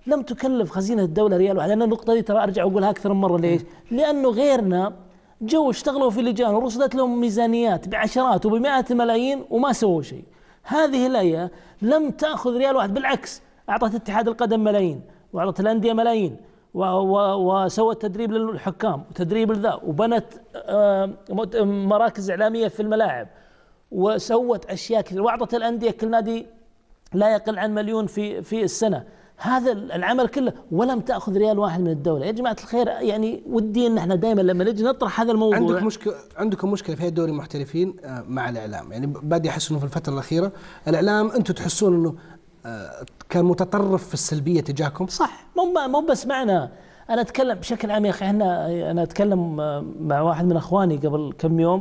لم تكلف خزينة الدولة ريال واحد. أنا النقطة دي ترى أرجع أقولها أكثر من مرة. ليش؟ لأنه غيرنا جو اشتغلوا في لجان ورصدت لهم ميزانيات بعشرات وبمئات الملايين وما سووا شيء. هذه الهيئة لم تأخذ ريال واحد، بالعكس أعطت اتحاد القدم ملايين وأعطت الأندية ملايين وسوت تدريب للحكام وتدريب لذا وبنت مراكز إعلامية في الملاعب وسوت أشياء كثيرة وأعطت الأندية كل نادي لا يقل عن مليون في في السنة. هذا العمل كله ولم تأخذ ريال واحد من الدولة. يا جماعة الخير، يعني ودي ان احنا دائما لما نجي نطرح هذا الموضوع. عندك مشكلة عندكم مشكلة في دوري المحترفين مع الإعلام، يعني بادي أحس إنه في الفترة الأخيرة الإعلام أنتم تحسون إنه كان متطرف في السلبية تجاهكم؟ صح، مو مو بس معنا، أنا أتكلم بشكل عام يا أخي. احنا أنا أتكلم مع واحد من أخواني قبل كم يوم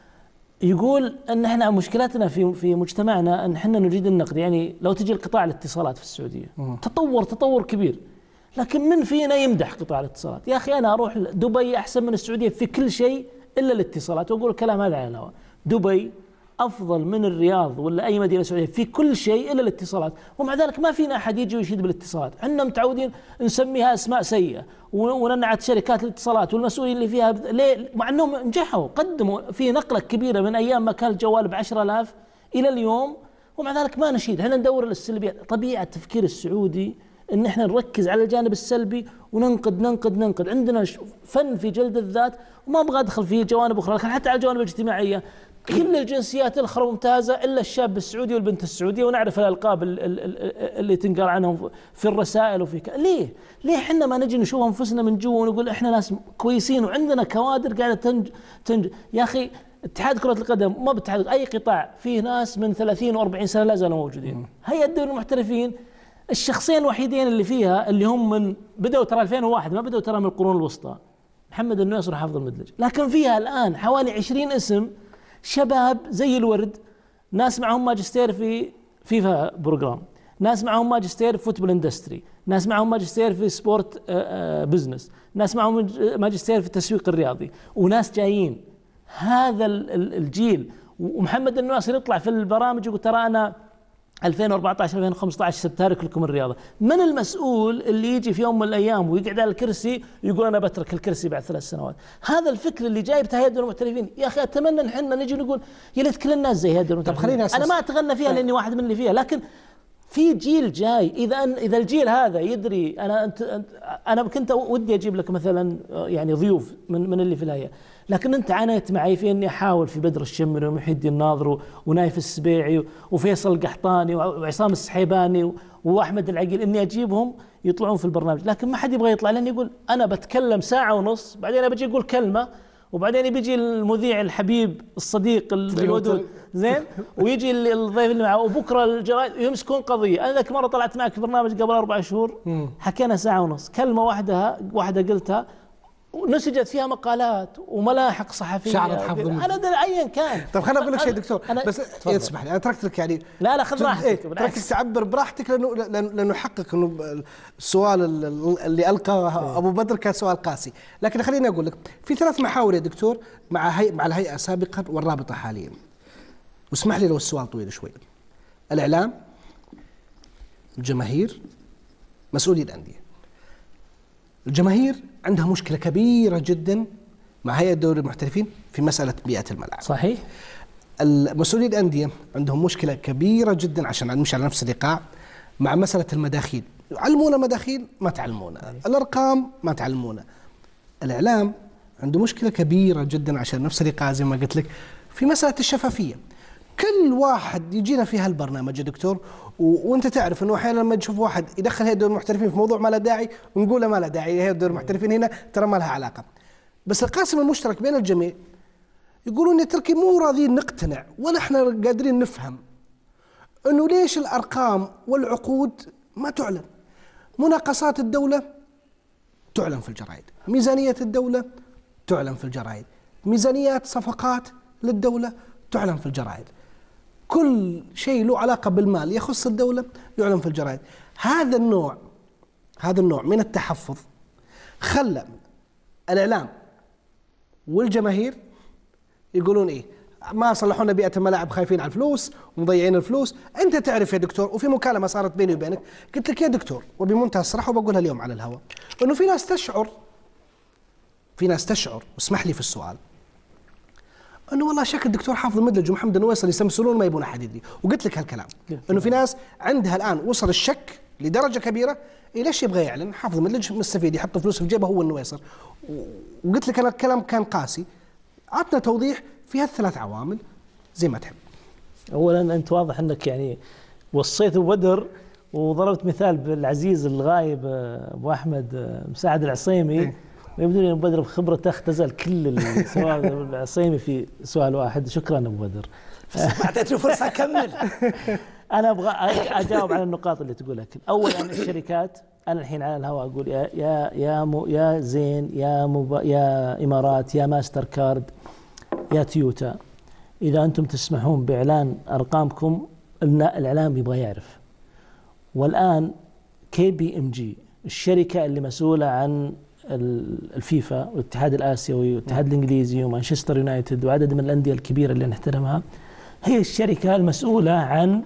يقول ان احنا مشكلتنا في في مجتمعنا ان احنا نريد النقد. يعني لو تجي القطاع الاتصالات في السعوديه مم. تطور تطور كبير، لكن من فينا يمدح قطاع الاتصالات؟ يا اخي انا اروح دبي احسن من السعوديه في كل شيء الا الاتصالات، واقول الكلام هذا على الهواء. دبي افضل من الرياض ولا اي مدينه سعوديه في كل شيء الا الاتصالات، ومع ذلك ما فينا احد يجي ويشيد بالاتصالات. احنا متعودين نسميها اسماء سيئه وننعت شركات الاتصالات والمسؤولين اللي فيها بذ... ليه؟ مع انهم نجحوا، قدموا في نقله كبيره من ايام ما كان الجوال بعشرة آلاف الى اليوم، ومع ذلك ما نشيد. احنا ندور السلبيات. طبيعه التفكير السعودي ان احنا نركز على الجانب السلبي وننقد ننقد ننقد. عندنا فن في جلد الذات، وما ابغى ادخل في جوانب اخرى، لكن حتى على الجوانب الاجتماعيه كل الجنسيات الاخرى ممتازه الا الشاب السعودي والبنت السعوديه، ونعرف الالقاب اللي تنقال عنهم في الرسائل وفي ك... ليه؟ ليه احنا ما نجي نشوف انفسنا من جوا ونقول احنا ناس كويسين وعندنا كوادر قاعده تنج تنج يا اخي اتحاد كرة القدم ما باتحاد اي قطاع فيه ناس من ثلاثين وأربعين سنه لا زالوا موجودين. هيئة دوري المحترفين الشخصين الوحيدين اللي فيها اللي هم من بدأوا ترى ألفين وواحد، ما بدأوا ترى من القرون الوسطى، محمد النويص وحافظ المدلج، لكن فيها الان حوالي عشرين اسم شباب زي الورد، ناس معهم ماجستير في فيفا بروجرام، ناس معهم ماجستير في فوتبول اندستري، ناس معهم ماجستير في سبورت بزنس، ناس معهم ماجستير في التسويق الرياضي، وناس جايين. هذا الجيل، ومحمد النواصر يطلع في البرامج يقول ترى انا ألفين وأربعة عشر ألفين وخمسة عشر سبتارك لكم الرياضه. من المسؤول اللي يجي في يوم من الايام ويقعد على الكرسي يقول انا بترك الكرسي بعد ثلاث سنوات؟ هذا الفكر اللي جاي بتهيئ دوري المحترفين. يا اخي اتمنى ان احنا نجي نقول يا ليت كل الناس زي هيئه دوري المحترفين. انا ما اتغنى فيها لاني واحد من اللي فيها، لكن في جيل جاي. اذا أن اذا الجيل هذا يدري، انا انت انا كنت ودي اجيب لك مثلا يعني ضيوف من من اللي في الهيئه، لكن انت عانيت معي في اني احاول في بدر الشمري ومحي الدين الناظر ونايف السبيعي وفيصل القحطاني وعصام السحيباني واحمد العقيل اني اجيبهم يطلعون في البرنامج، لكن ما حد يبغى يطلع لاني يقول انا بتكلم ساعه ونص، بعدين انا بجي اقول كلمه، وبعدين بيجي المذيع الحبيب الصديق الودود زين، ويجي الضيف اللي معه، وبكره الجرايد يمسكون قضيه. انا ذاك مره طلعت معك في برنامج قبل اربع شهور حكينا ساعه ونص، كلمه واحده واحده قلتها ونسجت فيها مقالات وملاحق صحفيه. شعرت حفظ انا ايا كان. طيب خليني اقول لك شيء دكتور، بس تسمح لي انا تركت لك يعني لا لا خذ راحتك، تركت تعبر براحتك لانه لانه حقق انه السؤال اللي القاه ابو بدر كان سؤال قاسي، لكن خليني اقول لك في ثلاث محاور يا دكتور مع هي مع الهيئه سابقا والرابطه حاليا، واسمح لي لو السؤال طويل شوي. الاعلام، الجماهير، مسؤولي الانديه. الجماهير عندها مشكلة كبيرة جدا مع هيئة دوري المحترفين في مسألة بيئة الملعب. صحيح. المسؤولين الأندية عندهم مشكلة كبيرة جدا عشان نمشي على نفس الإيقاع مع مسألة المداخيل. علمونا مداخيل ما تعلمونا، الأرقام ما تعلمونا. الإعلام عنده مشكلة كبيرة جدا عشان نفس الإيقاع زي ما قلت لك في مسألة الشفافية. كل واحد يجينا في هالبرنامج يا دكتور، وانت تعرف انه احيانا لما تشوف واحد يدخل هيئه دوري المحترفين في موضوع ما له داعي ونقول له ما له داعي، هيئه دوري المحترفين هنا ترى ما لها علاقه. بس القاسم المشترك بين الجميع يقولون يا تركي مو راضيين نقتنع ولا احنا قادرين نفهم انه ليش الارقام والعقود ما تعلن. مناقصات الدوله تعلن في الجرائد، ميزانيه الدوله تعلن في الجرائد، ميزانيات صفقات للدوله تعلن في الجرائد، كل شيء له علاقة بالمال يخص الدولة يعلن في الجرائد. هذا النوع هذا النوع من التحفظ خلى الإعلام والجماهير يقولون إيه ما صلحوا لنا بيئة الملاعب، خايفين على الفلوس ومضيعين الفلوس. أنت تعرف يا دكتور، وفي مكالمة صارت بيني وبينك قلت لك يا دكتور وبمنتهى الصراحة وبقولها اليوم على الهواء، إنه في ناس تشعر في ناس تشعر واسمح لي في السؤال انه والله شكل الدكتور حافظ المدلج ومحمد النويصري يسمسلون ما يبون احد يدري. وقلت لك هالكلام انه في ناس عندها الان وصل الشك لدرجه كبيره، إيه ليش يبغى يعلن؟ حافظ المدلج مستفيد يحط فلوس في جيبه هو النويصر. وقلت لك انا الكلام كان قاسي. عطنا توضيح في هالثلاث عوامل زي ما تحب. اولا انت واضح انك يعني وصيت ابو بدر وضربت مثال بالعزيز الغايب ابو احمد مساعد العصيمي، ويبدو لي ابو بدر بخبرته اختزل كل السؤال العصيمي في سؤال واحد. شكرا ابو بدر. اعطيته فرصه اكمل. انا ابغى اجاوب على النقاط اللي تقولها كل. اولا الشركات، انا الحين على الهواء اقول يا يا يا مو يا زين يا مب... يا امارات يا ماستر كارد يا تويوتا، اذا انتم تسمحون باعلان ارقامكم الاعلام يبغى يعرف. والان كي بي ام جي الشركه اللي مسؤوله عن الفيفا والاتحاد الآسيوي والاتحاد الإنجليزي ومانشستر يونايتد وعدد من الأندية الكبيرة اللي نحترمها، هي الشركة المسؤولة عن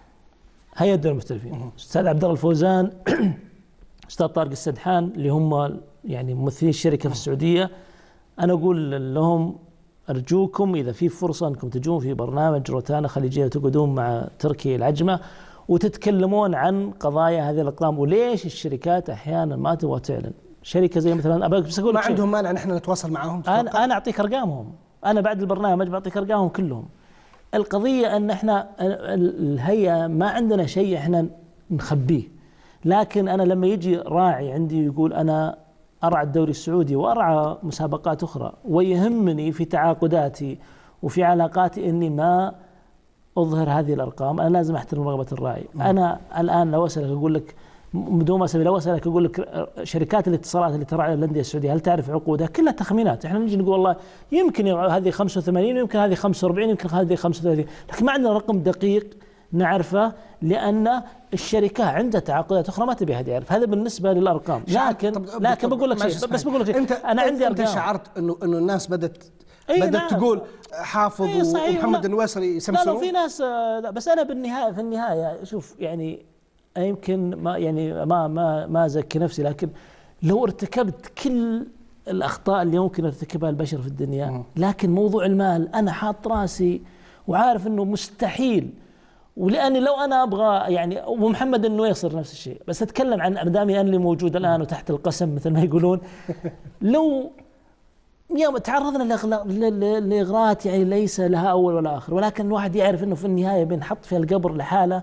هيئة دول المحترفين. أستاذ عبد الله الفوزان، أستاذ طارق السدحان اللي هم يعني ممثلين الشركة في السعودية، أنا أقول لهم أرجوكم إذا في فرصة أنكم تجون في برنامج روتانا خليجية وتقعدون مع تركي العجمة وتتكلمون عن قضايا هذه الأرقام وليش الشركات أحيانا ما تبغى تعلن. شركه زي مثلا بس اقول ما عندهم مانع نحن نتواصل معهم. انا انا اعطيك ارقامهم، انا بعد البرنامج بعطيك ارقامهم كلهم. القضيه ان احنا الهيئه ما عندنا شيء احنا نخبيه، لكن انا لما يجي راعي عندي يقول انا ارعى الدوري السعودي وارعى مسابقات اخرى ويهمني في تعاقداتي وفي علاقاتي اني ما اظهر هذه الارقام، انا لازم احترم رغبه الراعي. م. انا الان لو اسالك اقول لك بدون ما اسوي، لو اسالك اقول لك شركات الاتصالات اللي تراعي الانديه السعوديه هل تعرف عقودها؟ كلها تخمينات، احنا نجي نقول والله يمكن هذه خمسة وثمانين ويمكن هذه خمسة وأربعين يمكن هذه خمسة وثلاثين، لكن ما عندنا رقم دقيق نعرفه لان الشركه عندها تعاقدات اخرى ما تبي احد يعرف. هذا بالنسبه للارقام. لكن لكن بقول لك شيء، بس بقول لك شيء، انت انا عندي انت ارقام. شعرت انه انه الناس بدت أي بدت نعم. تقول حافظ أي ومحمد النويصري يسمسون. لا لا في ناس، بس انا بالنهايه في النهايه شوف يعني يمكن ما يعني ما ما ما ازكي نفسي، لكن لو ارتكبت كل الاخطاء اللي ممكن يرتكبها البشر في الدنيا، لكن موضوع المال انا حاط راسي وعارف انه مستحيل. ولاني لو انا ابغى يعني ومحمد النويصر نفس الشيء، بس اتكلم عن دامي انا اللي موجود الان وتحت القسم مثل ما يقولون، لو يوم تعرضنا لاغراءات يعني ليس لها اول ولا اخر، ولكن الواحد يعرف انه في النهايه بينحط في القبر لحاله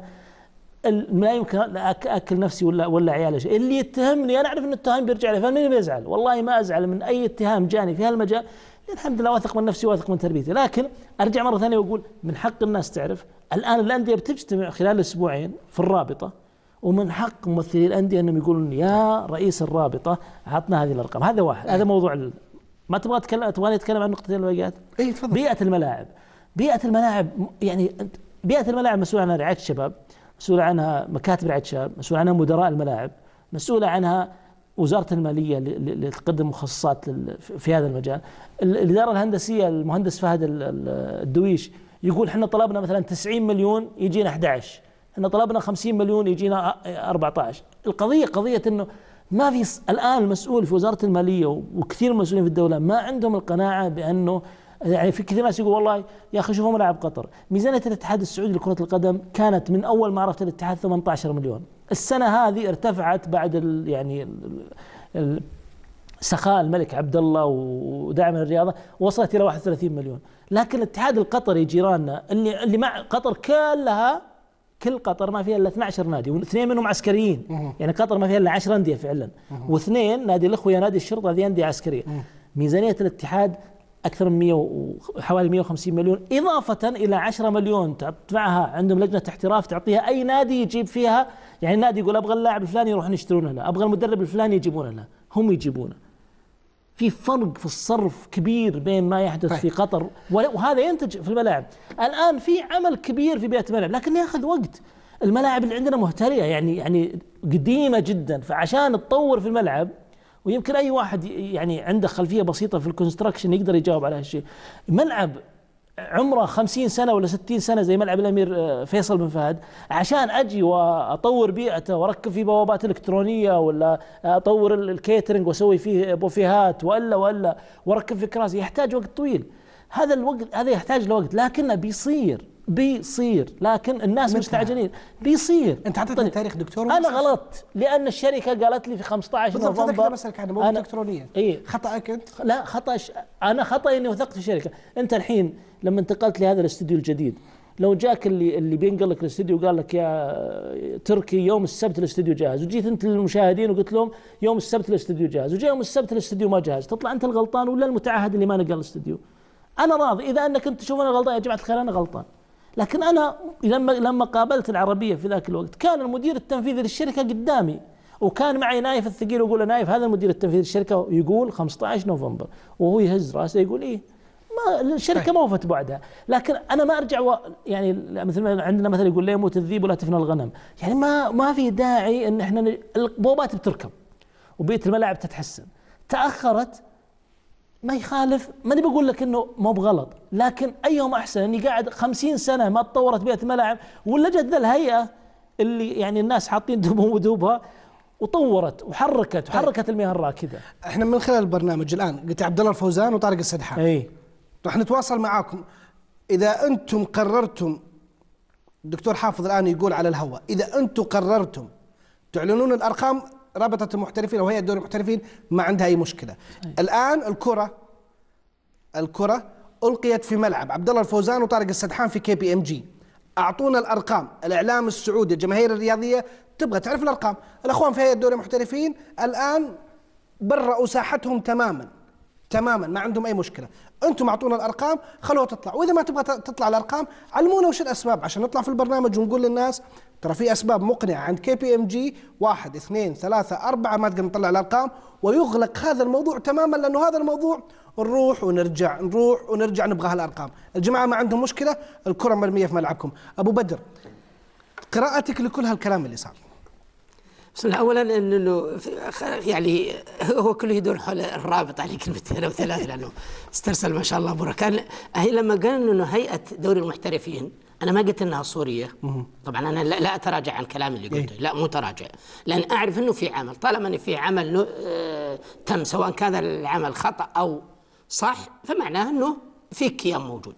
لا يمكن اكل نفسي ولا ولا عيالي شيء. اللي يتهمني انا اعرف ان التهم بيرجع لي، فمين بيزعل؟ والله ما ازعل من اي اتهام جاني في هالمجال، الحمد لله واثق من نفسي واثق من تربيتي. لكن ارجع مره ثانيه واقول من حق الناس تعرف. الان الانديه بتجتمع خلال اسبوعين في الرابطه، ومن حق ممثلي الانديه انهم يقولون يا رئيس الرابطه عطنا هذه الارقام. هذا واحد، هذا موضوع ال... ما تبغى تتكلم تبغى نتكلم عن نقطتين الباقيات؟ اي تفضل. بيئه الملاعب، بيئه الملاعب يعني بيئه الملاعب مسؤول عنها رعايه الشباب، مسؤولة عنها مكاتب رعاية الشباب، مسؤولة عنها مدراء الملاعب، مسؤولة عنها وزارة المالية اللي تقدم مخصصات في هذا المجال. الإدارة الهندسية المهندس فهد الدويش يقول احنا طلبنا مثلا تسعين مليون يجينا أحد عشر، احنا طلبنا خمسين مليون يجينا أربعة عشر. القضية قضية انه ما في الآن المسؤول في وزارة المالية وكثير من المسؤولين في الدولة ما عندهم القناعة بأنه يعني في كثير ناس يقول والله يا اخي شوفوا ملاعب قطر، ميزانيه الاتحاد السعودي لكره القدم كانت من اول ما عرفت الاتحاد ثمانية عشر مليون، السنه هذه ارتفعت بعد ال يعني ال سخاء الملك عبد الله ودعم الرياضه وصلت الى واحد وثلاثين مليون. لكن الاتحاد القطري جيراننا اللي اللي مع قطر كلها، كل قطر ما فيها الا اثني عشر نادي واثنين منهم عسكريين، يعني قطر ما فيها الا عشر انديه فعلا، واثنين نادي الاخوه نادي الشرطه، هذه انديه عسكريه. ميزانيه الاتحاد أكثر من مئة وحوالي مئة وخمسين مليون، إضافة إلى عشرة مليون تدفعها عندهم لجنة احتراف تعطيها أي نادي يجيب فيها، يعني النادي يقول أبغى اللاعب الفلاني يروح يشترونه له، أبغى المدرب الفلاني يجيبونه له، هم يجيبونه. في فرق في الصرف كبير بين ما يحدث في قطر وهذا ينتج في الملاعب. الآن في عمل كبير في بيئة الملاعب لكن يأخذ وقت. الملاعب اللي عندنا مهترئة يعني يعني قديمة جدا، فعشان تطور في الملعب، ويمكن أي واحد يعني عنده خلفية بسيطة في الكونستراكشن يقدر يجاوب على هالشيء، ملعب عمره خمسين سنة ولا ستين سنة زي ملعب الأمير فيصل بن فهد، عشان أجي وأطور بيئته وأركب فيه بوابات إلكترونية ولا أطور الكيترينج وأسوي فيه بوفيهات ولا ولا وأركب فيه كراسي، يحتاج وقت طويل. هذا الوقت هذا يحتاج لوقت، لكنه بيصير بيصير لكن الناس مستعجلين. بيصير. انت اعطيتني تاريخ دكتور. انا غلطت لان الشركه قالت لي في خمسة عشر نوفمبر. بسألك عن مواد الكترونيه. إيه؟ خطأك انت؟ لا خطأ ش... انا خطأ اني وثقت في الشركه. انت الحين لما انتقلت لهذا الاستوديو الجديد، لو جاك اللي اللي بينقل لك الاستوديو وقال لك يا تركي يوم السبت الاستوديو جاهز، وجيت انت للمشاهدين وقلت لهم يوم السبت الاستوديو جاهز، وجاء يوم السبت الاستوديو ما جاهز، تطلع انت الغلطان ولا المتعهد اللي ما نقل الاستوديو؟ انا راضي اذا انك انت تشوف انا غلطان، يا جماعه الخير انا غلطان. لكن انا لما لما قابلت العربيه في ذاك الوقت كان المدير التنفيذي للشركه قدامي، وكان معي نايف الثقيل، ويقول له نايف هذا المدير التنفيذي للشركه يقول خمسة عشر نوفمبر، وهو يهز راسه يقول ايه ما الشركه ما وفت بعدها. لكن انا ما ارجع و يعني مثل ما عندنا مثل يقول لا يموت الذيب ولا تفنى الغنم، يعني ما ما في داعي ان احنا ن... البوابات بتركب وبيئه الملاعب تتحسن. تاخرت ما يخالف، ماني بقول لك انه مو بغلط، لكن ايهم احسن اني قاعد خمسين سنه ما تطورت بيئه الملاعب، ولا جت ذا الهيئه اللي يعني الناس حاطين دوبهم ودوبها وطورت وحركت وحركت المياه الراكده. احنا من خلال البرنامج الان قلت عبد الله الفوزان وطارق السدحان. اي راح نتواصل معاكم اذا انتم قررتم. الدكتور حافظ الان يقول على الهواء اذا انتم قررتم تعلنون الارقام، رابطة المحترفين أو هيئة دوري المحترفين ما عندها أي مشكلة. أي. الآن الكرة الكرة ألقيت في ملعب عبد الله الفوزان وطارق السدحان في كي بي ام جي. أعطونا الأرقام، الإعلام السعودي الجماهير الرياضية تبغى تعرف الأرقام. الأخوان في هيئة دوري المحترفين الآن برأوا ساحتهم تماما تماما، ما عندهم أي مشكلة. أنتم أعطونا الأرقام خلوها تطلع، وإذا ما تبغى تطلع الأرقام علمونا وش الأسباب عشان نطلع في البرنامج ونقول للناس ترى في أسباب مقنعة عند كي بي ام جي، واحد اثنين ثلاثة أربعة ما تقدر نطلع الأرقام، ويغلق هذا الموضوع تماما، لأنه هذا الموضوع نروح ونرجع نروح ونرجع نبغى هالأرقام. الجماعة ما عندهم مشكلة، الكرة مرمية في ملعبكم. أبو بدر، قراءتك لكل هالكلام اللي صار. بسم الله. اولا انه يعني هو كله يدور حول الرابط على كلمتين او ثلاث، لانه استرسل ما شاء الله بركان. هي لما قال انه هيئه دوري المحترفين، انا ما قلت انها سوريه طبعا، انا لا, لا اتراجع عن كلامي اللي قلته، لا مو تراجع، لان اعرف انه في عمل، طالما ان في عمل تم سواء كان العمل خطا او صح فمعناه انه في كيان موجود.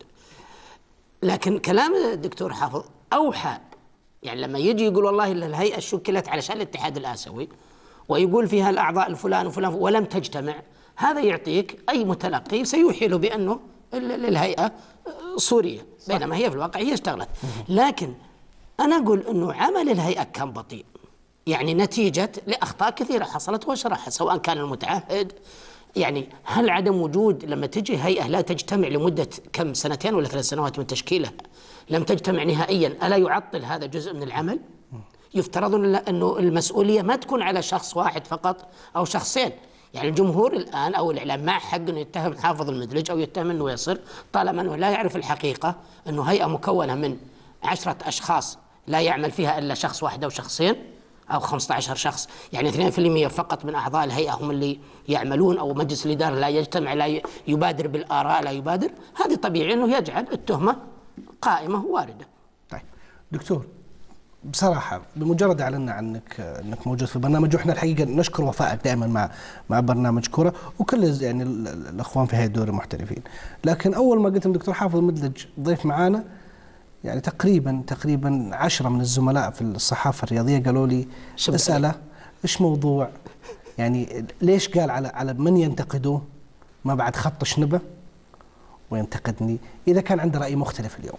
لكن كلام الدكتور حافظ اوحى، يعني لما يجي يقول والله الهيئة شكلت علشان الاتحاد الآسيوي ويقول فيها الأعضاء الفلان وفلان ولم تجتمع، هذا يعطيك أي متلقي سيوحي له بأنه الهيئة سورية، بينما هي في الواقع هي اشتغلت. لكن أنا أقول أنه عمل الهيئة كان بطيء، يعني نتيجة لأخطاء كثيرة حصلت وشرحها، سواء كان المتعهد، يعني هل عدم وجود لما تجي هيئة لا تجتمع لمدة كم سنتين ولا ثلاث سنوات من تشكيلها لم تجتمع نهائيا، ألا يعطل هذا جزء من العمل؟ يفترض أنه المسؤولية ما تكون على شخص واحد فقط أو شخصين. يعني الجمهور الآن أو الإعلام ما حق أنه يتهم حافظ المدلج أو يتهم أنه يصر، طالما أنه لا يعرف الحقيقة أنه هيئة مكونة من عشرة أشخاص لا يعمل فيها إلا شخص واحد أو شخصين أو خمسة عشر شخص، يعني اثنين بالمئة فقط من أعضاء الهيئة هم اللي يعملون، أو مجلس الإدارة لا يجتمع لا يبادر بالآراء لا يبادر، هذه طبيعي أنه يجعل التهمة قائمة واردة. طيب دكتور، بصراحة بمجرد أعلنا عنك أنك موجود في البرنامج، وإحنا الحقيقة نشكر وفائك دائما مع مع برنامج كرة وكل يعني الأخوان في هيئة دوري المحترفين، لكن أول ما قلت دكتور حافظ المدلج ضيف معانا، يعني تقريبا تقريبا عشرة من الزملاء في الصحافة الرياضية قالوا لي اسأله إيش موضوع، يعني ليش قال على على من ينتقدوه ما بعد خط شنبه وينتقدني إذا كان عنده رأي مختلف اليوم.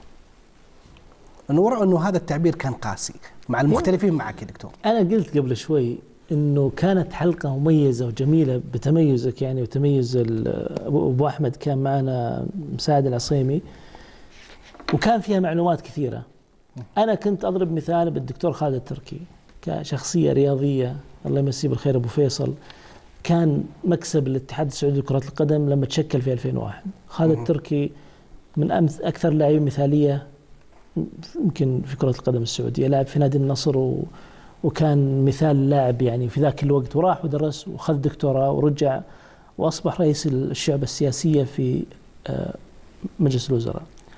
أنه ورأوا أنه هذا التعبير كان قاسي مع المختلفين معك يا دكتور. أنا قلت قبل شوي أنه كانت حلقة مميزة وجميلة بتميزك يعني وتميز أبو أحمد، كان معنا مساعد العصيمي وكان فيها معلومات كثيرة. أنا كنت أضرب مثال بالدكتور خالد التركي كشخصية رياضية، الله يمسيه بالخير أبو فيصل، كان مكسب الاتحاد السعودي لكرة القدم لما تشكل في ألفين وواحد. خالد التركي من أمث أكثر لاعبين مثالية يمكن في كرة القدم السعودية، لعب في نادي النصر و... وكان مثال لاعب يعني في ذاك الوقت، وراح ودرس وأخذ دكتوراه ورجع وأصبح رئيس الشعبة السياسية في مجلس الوزراء.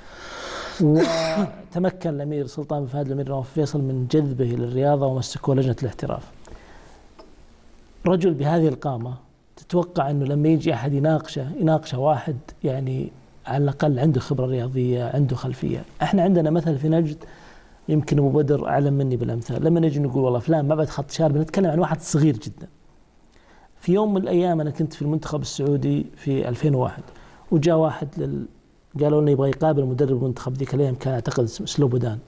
وتمكن الأمير سلطان بن فهد الأمير نواف فيصل من جذبه للرياضة ومسكوه لجنة الاحتراف. رجل بهذه القامة تتوقع أنه لما يجي أحد يناقشه يناقشه واحد يعني على الأقل عنده خبرة رياضية، عنده خلفية. احنا عندنا مثل في نجد يمكن أبو بدر أعلم مني بالأمثال، لما نجي نقول والله فلان ما بعد خط شارب نتكلم عن واحد صغير جدا. في يوم من الأيام أنا كنت في المنتخب السعودي في ألفين وواحد وجاء واحد لل... قالوا لنا يبغى يقابل مدرب المنتخب، ذيك الأيام كان أعتقد سلوبودان.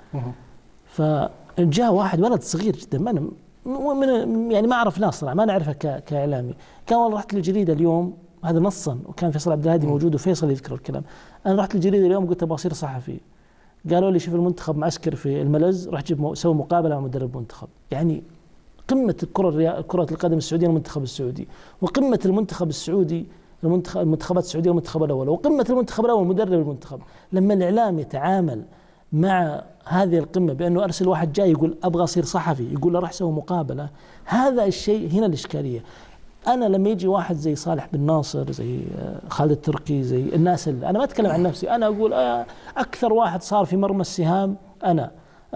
فجاء واحد ولد صغير جدا، ما أنا من يعني ما أعرف ناس صراحة، ما نعرفه ك... كإعلامي. كان والله رحت للجريدة اليوم، هذا نصا، وكان فيصل عبد الهادي موجود وفيصل يذكر الكلام. أنا رحت للجريدة اليوم قلت أبغى أصير صحفي. قالوا لي شوف المنتخب معسكر في الملز، راح جيب سوي مقابلة مع مدرب المنتخب. يعني قمة الكرة كرة القدم السعودية المنتخب السعودي، وقمة المنتخب السعودي المنتخب المنتخبات السعودية المنتخب الأول، وقمة المنتخب الأول مدرب المنتخب. لما الإعلام يتعامل مع هذه القمة بأنه أرسل واحد جاي يقول أبغى أصير صحفي، يقول له راح سوي مقابلة، هذا الشيء هنا الإشكالية. أنا لما يجي واحد زي صالح بن ناصر، زي خالد التركي، زي الناس اللي أنا ما أتكلم عن نفسي، أنا أقول أكثر واحد صار في مرمى السهام أنا.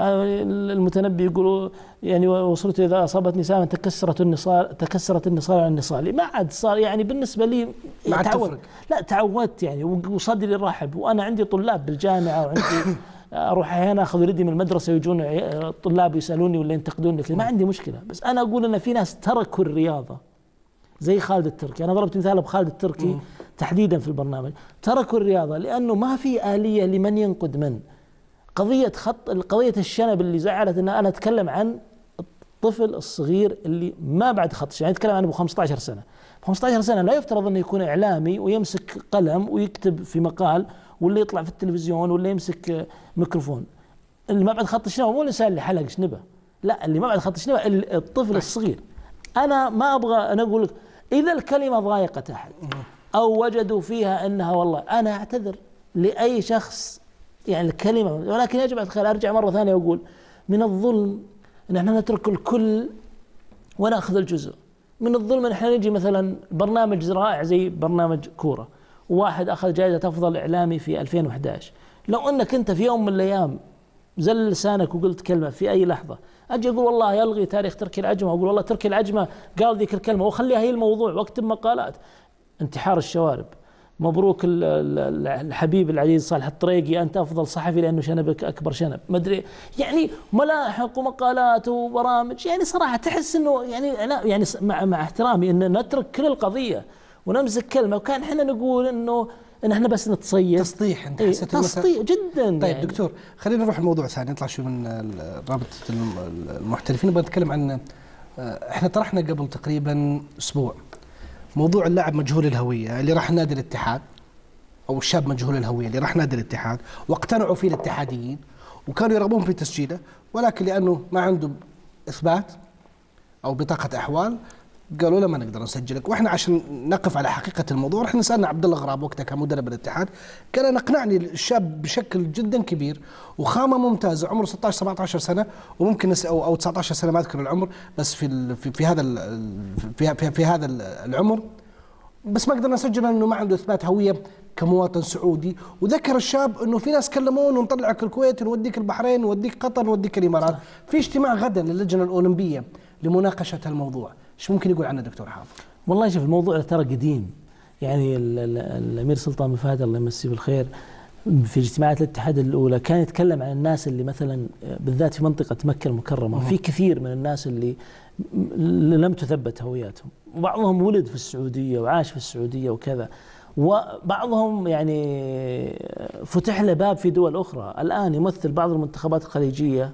المتنبي يقولوا يعني وصلت إذا أصابتني سهام تكسرت النصال تكسرت النصال عن النصال. ما عاد صار يعني بالنسبة لي ما عاد تعود، تفرق. لا تعودت يعني، وصدري رحب. وأنا عندي طلاب بالجامعة وعندي أروح أحيانا أخذ ولدي من المدرسة ويجون الطلاب يسألوني ولا ينتقدوني، ما عندي مشكلة. بس أنا أقول أن في ناس تركوا الرياضة زي خالد التركي. أنا ضربت مثال بخالد التركي م. تحديدا في البرنامج. تركوا الرياضة لأنه ما في آلية لمن ينقد من. قضية خط قضية الشنب اللي زعلت أن أنا أتكلم عن الطفل الصغير اللي ما بعد خط، يعني أتكلم عنه ب خمسة عشر سنة. خمسة عشر سنة لا يفترض أنه يكون إعلامي ويمسك قلم ويكتب في مقال ولا يطلع في التلفزيون ولا يمسك ميكروفون. اللي ما بعد خط الشنب مو الإنسان اللي حلق شنبه، لا، اللي ما بعد خط الشنب الطفل الصغير. أنا ما أبغى أنا أقول لك إذا الكلمة ضايقت أحد أو وجدوا فيها أنها والله، أنا أعتذر لأي شخص يعني الكلمة، ولكن يجب أن أرجع مرة ثانية وأقول من الظلم أن احنا نترك الكل ونأخذ الجزء. من الظلم أن احنا نجي مثلا برنامج رائع زي برنامج كورة، وواحد أخذ جائزة أفضل إعلامي في ألفين وأحد عشر. لو أنك أنت في يوم من الأيام زل لسانك وقلت كلمة في أي لحظة، أجي أقول والله يلغي تاريخ تركي العجمة، وأقول والله تركي العجمة قال ذيك الكلمة وخليها هي الموضوع واكتب مقالات. انتحار الشوارب. مبروك الحبيب العزيز صالح الطريقي، أنت أفضل صحفي لأنه شنبك أكبر شنب، مدري يعني ملاحق ومقالات وبرامج. يعني صراحة تحس إنه يعني يعني مع مع احترامي إن نترك كل القضية ونمسك كلمة، وكان إحنا نقول إنه إن إحنا بس نتصيد تسطيح. أنت إيه حسيت تسطيح جدا. طيب يعني. دكتور خلينا نروح لموضوع ثاني، نطلع شوي من رابطة المحترفين. نبغى نتكلم عن إحنا طرحنا قبل تقريبا أسبوع موضوع اللاعب مجهول الهوية اللي راح نادي الاتحاد، أو الشاب مجهول الهوية اللي راح نادي الاتحاد، واقتنعوا فيه الاتحاديين وكانوا يرغبون في تسجيله، ولكن لأنه ما عنده إثبات أو بطاقة أحوال قالوا له ما نقدر نسجلك. واحنا عشان نقف على حقيقة الموضوع رحنا سألنا عبد الله غراب وقتها كان مدرب الاتحاد، قال أنا أقنعني الشاب بشكل جدا كبير وخامة ممتازة، عمره ستة عشر سبعة عشر سنة وممكن أو أو تسعة عشر سنة ما أذكر العمر، بس في في, في هذا في, في, في هذا العمر، بس ما قدرنا نسجل لأنه ما عنده إثبات هوية كمواطن سعودي. وذكر الشاب انه في ناس كلمون ونطلعك الكويت ونوديك البحرين ونوديك قطر ونوديك الامارات. في اجتماع غدا للجنه الاولمبيه لمناقشه الموضوع، ايش ممكن يقول عنه دكتور حافظ؟ والله شوف الموضوع ترى قديم، يعني الامير سلطان بن فهد الله يمسيه بالخير في اجتماعات الاتحاد الاولى كان يتكلم عن الناس اللي مثلا بالذات في منطقه مكه المكرمه، في كثير من الناس اللي لم تثبت هوياتهم، وبعضهم ولد في السعوديه وعاش في السعوديه وكذا، وبعضهم يعني فتح له باب في دول أخرى. الآن يمثل بعض المنتخبات الخليجية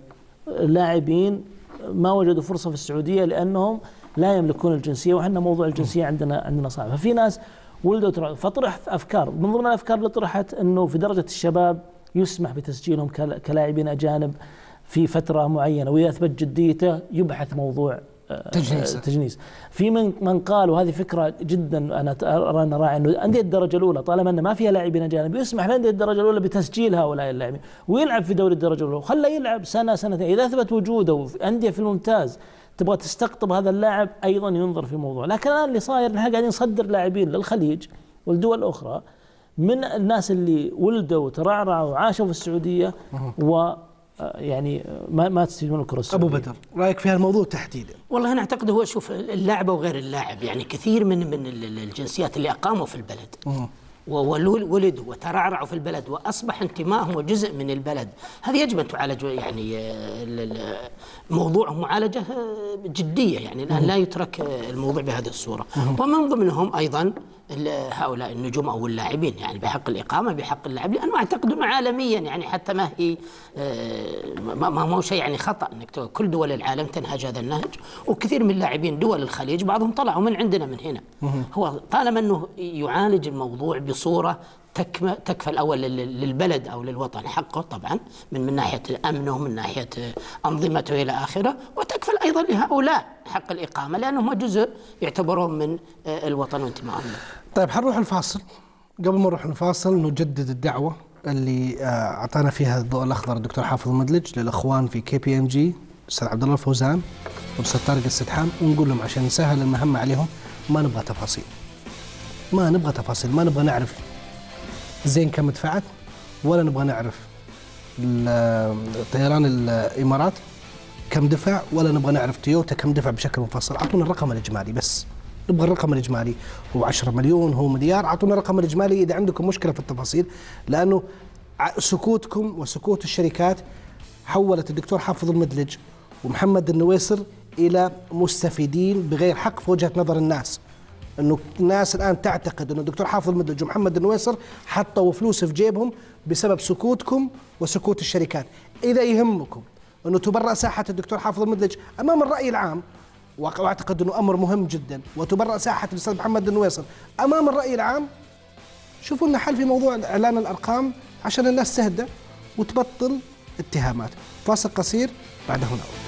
لاعبين ما وجدوا فرصة في السعودية لأنهم لا يملكون الجنسية، وحنا موضوع الجنسية عندنا عندنا صعب. ففي ناس ولدوا، فطرح أفكار. من ضمن الأفكار اللي طرحت أنه في درجة الشباب يسمح بتسجيلهم كلاعبين أجانب في فترة معينة، وإذا أثبت جديته يبحث موضوع تجنيس. تجنيس. في من من قال، وهذه فكره جدا انا ارى ان راعي، انه انديه الدرجه الاولى طالما ان ما فيها لاعبين اجانب يسمح لانديه الدرجه الاولى بتسجيل هؤلاء اللاعبين ويلعب في دوري الدرجه الاولى، وخلى يلعب سنه سنتين. اذا اثبت وجوده في انديه في الممتاز تبغى تستقطب هذا اللاعب ايضا ينظر في الموضوع. لكن الان اللي صاير نحن قاعدين نصدر لاعبين للخليج والدول الاخرى من الناس اللي ولدوا وترعرعوا وعاشوا في السعوديه و يعني ما ما تستفيد من الكره السعوديه. ابو بدر رايك في هالموضوع تحديدا؟ والله انا اعتقد هو شوف اللاعب وغير اللاعب، يعني كثير من من الجنسيات اللي اقاموا في البلد وولدوا وترعرعوا في البلد واصبح انتمائهم جزء من البلد، هذه يجب ان تعالج، يعني موضوع معالجه جديه، يعني الان لا يترك الموضوع بهذه الصوره. ومن ضمنهم ايضا هؤلاء النجوم او اللاعبين، يعني بحق الاقامه بحق اللعب، لانه اعتقد انه عالميا يعني حتى ما هي ما هو شيء يعني خطا انك كل دول العالم تنهج هذا النهج، وكثير من لاعبين دول الخليج بعضهم طلعوا من عندنا من هنا. هو طالما انه يعالج الموضوع بصوره تكفى الأول للبلد أو للوطن حقه طبعا من من ناحية أمنه من ناحية أنظمته إلى آخره، وتكفى أيضا لهؤلاء حق الإقامة لأنهم جزء يعتبرون من الوطن وانتمائهم. طيب حنروح الفاصل، قبل ما نروح الفاصل نجدد الدعوة اللي أعطانا فيها الضوء الأخضر الدكتور حافظ المدلج للأخوان في كي بي إم جي الأستاذ عبد الله الفوزان والأستاذ طارق السدحان، ونقول لهم عشان نسهل المهمة عليهم ما نبغى تفاصيل، ما نبغى تفاصيل، ما نبغى نعرف زين كم دفعت، ولا نبغى نعرف طيران الامارات كم دفع، ولا نبغى نعرف تويوتا كم دفع بشكل مفصل. اعطونا الرقم الاجمالي بس، نبغى الرقم الاجمالي، هو عشرة مليون هو مليار، اعطونا الرقم الاجمالي اذا عندكم مشكله في التفاصيل، لانه سكوتكم وسكوت الشركات حولت الدكتور حافظ المدلج ومحمد النويسر الى مستفيدين بغير حق في وجهه نظر الناس. انه الناس الان تعتقد انه الدكتور حافظ المدلج ومحمد النويسر حطوا فلوس في جيبهم بسبب سكوتكم وسكوت الشركات. اذا يهمكم انه تبرأ ساحه الدكتور حافظ المدلج امام الراي العام، واعتقد انه امر مهم جدا، وتبرأ ساحه الاستاذ محمد النويسر امام الراي العام، شوفوا لنا حل في موضوع اعلان الارقام عشان الناس تهدى وتبطل اتهامات. فاصل قصير بعده نعود.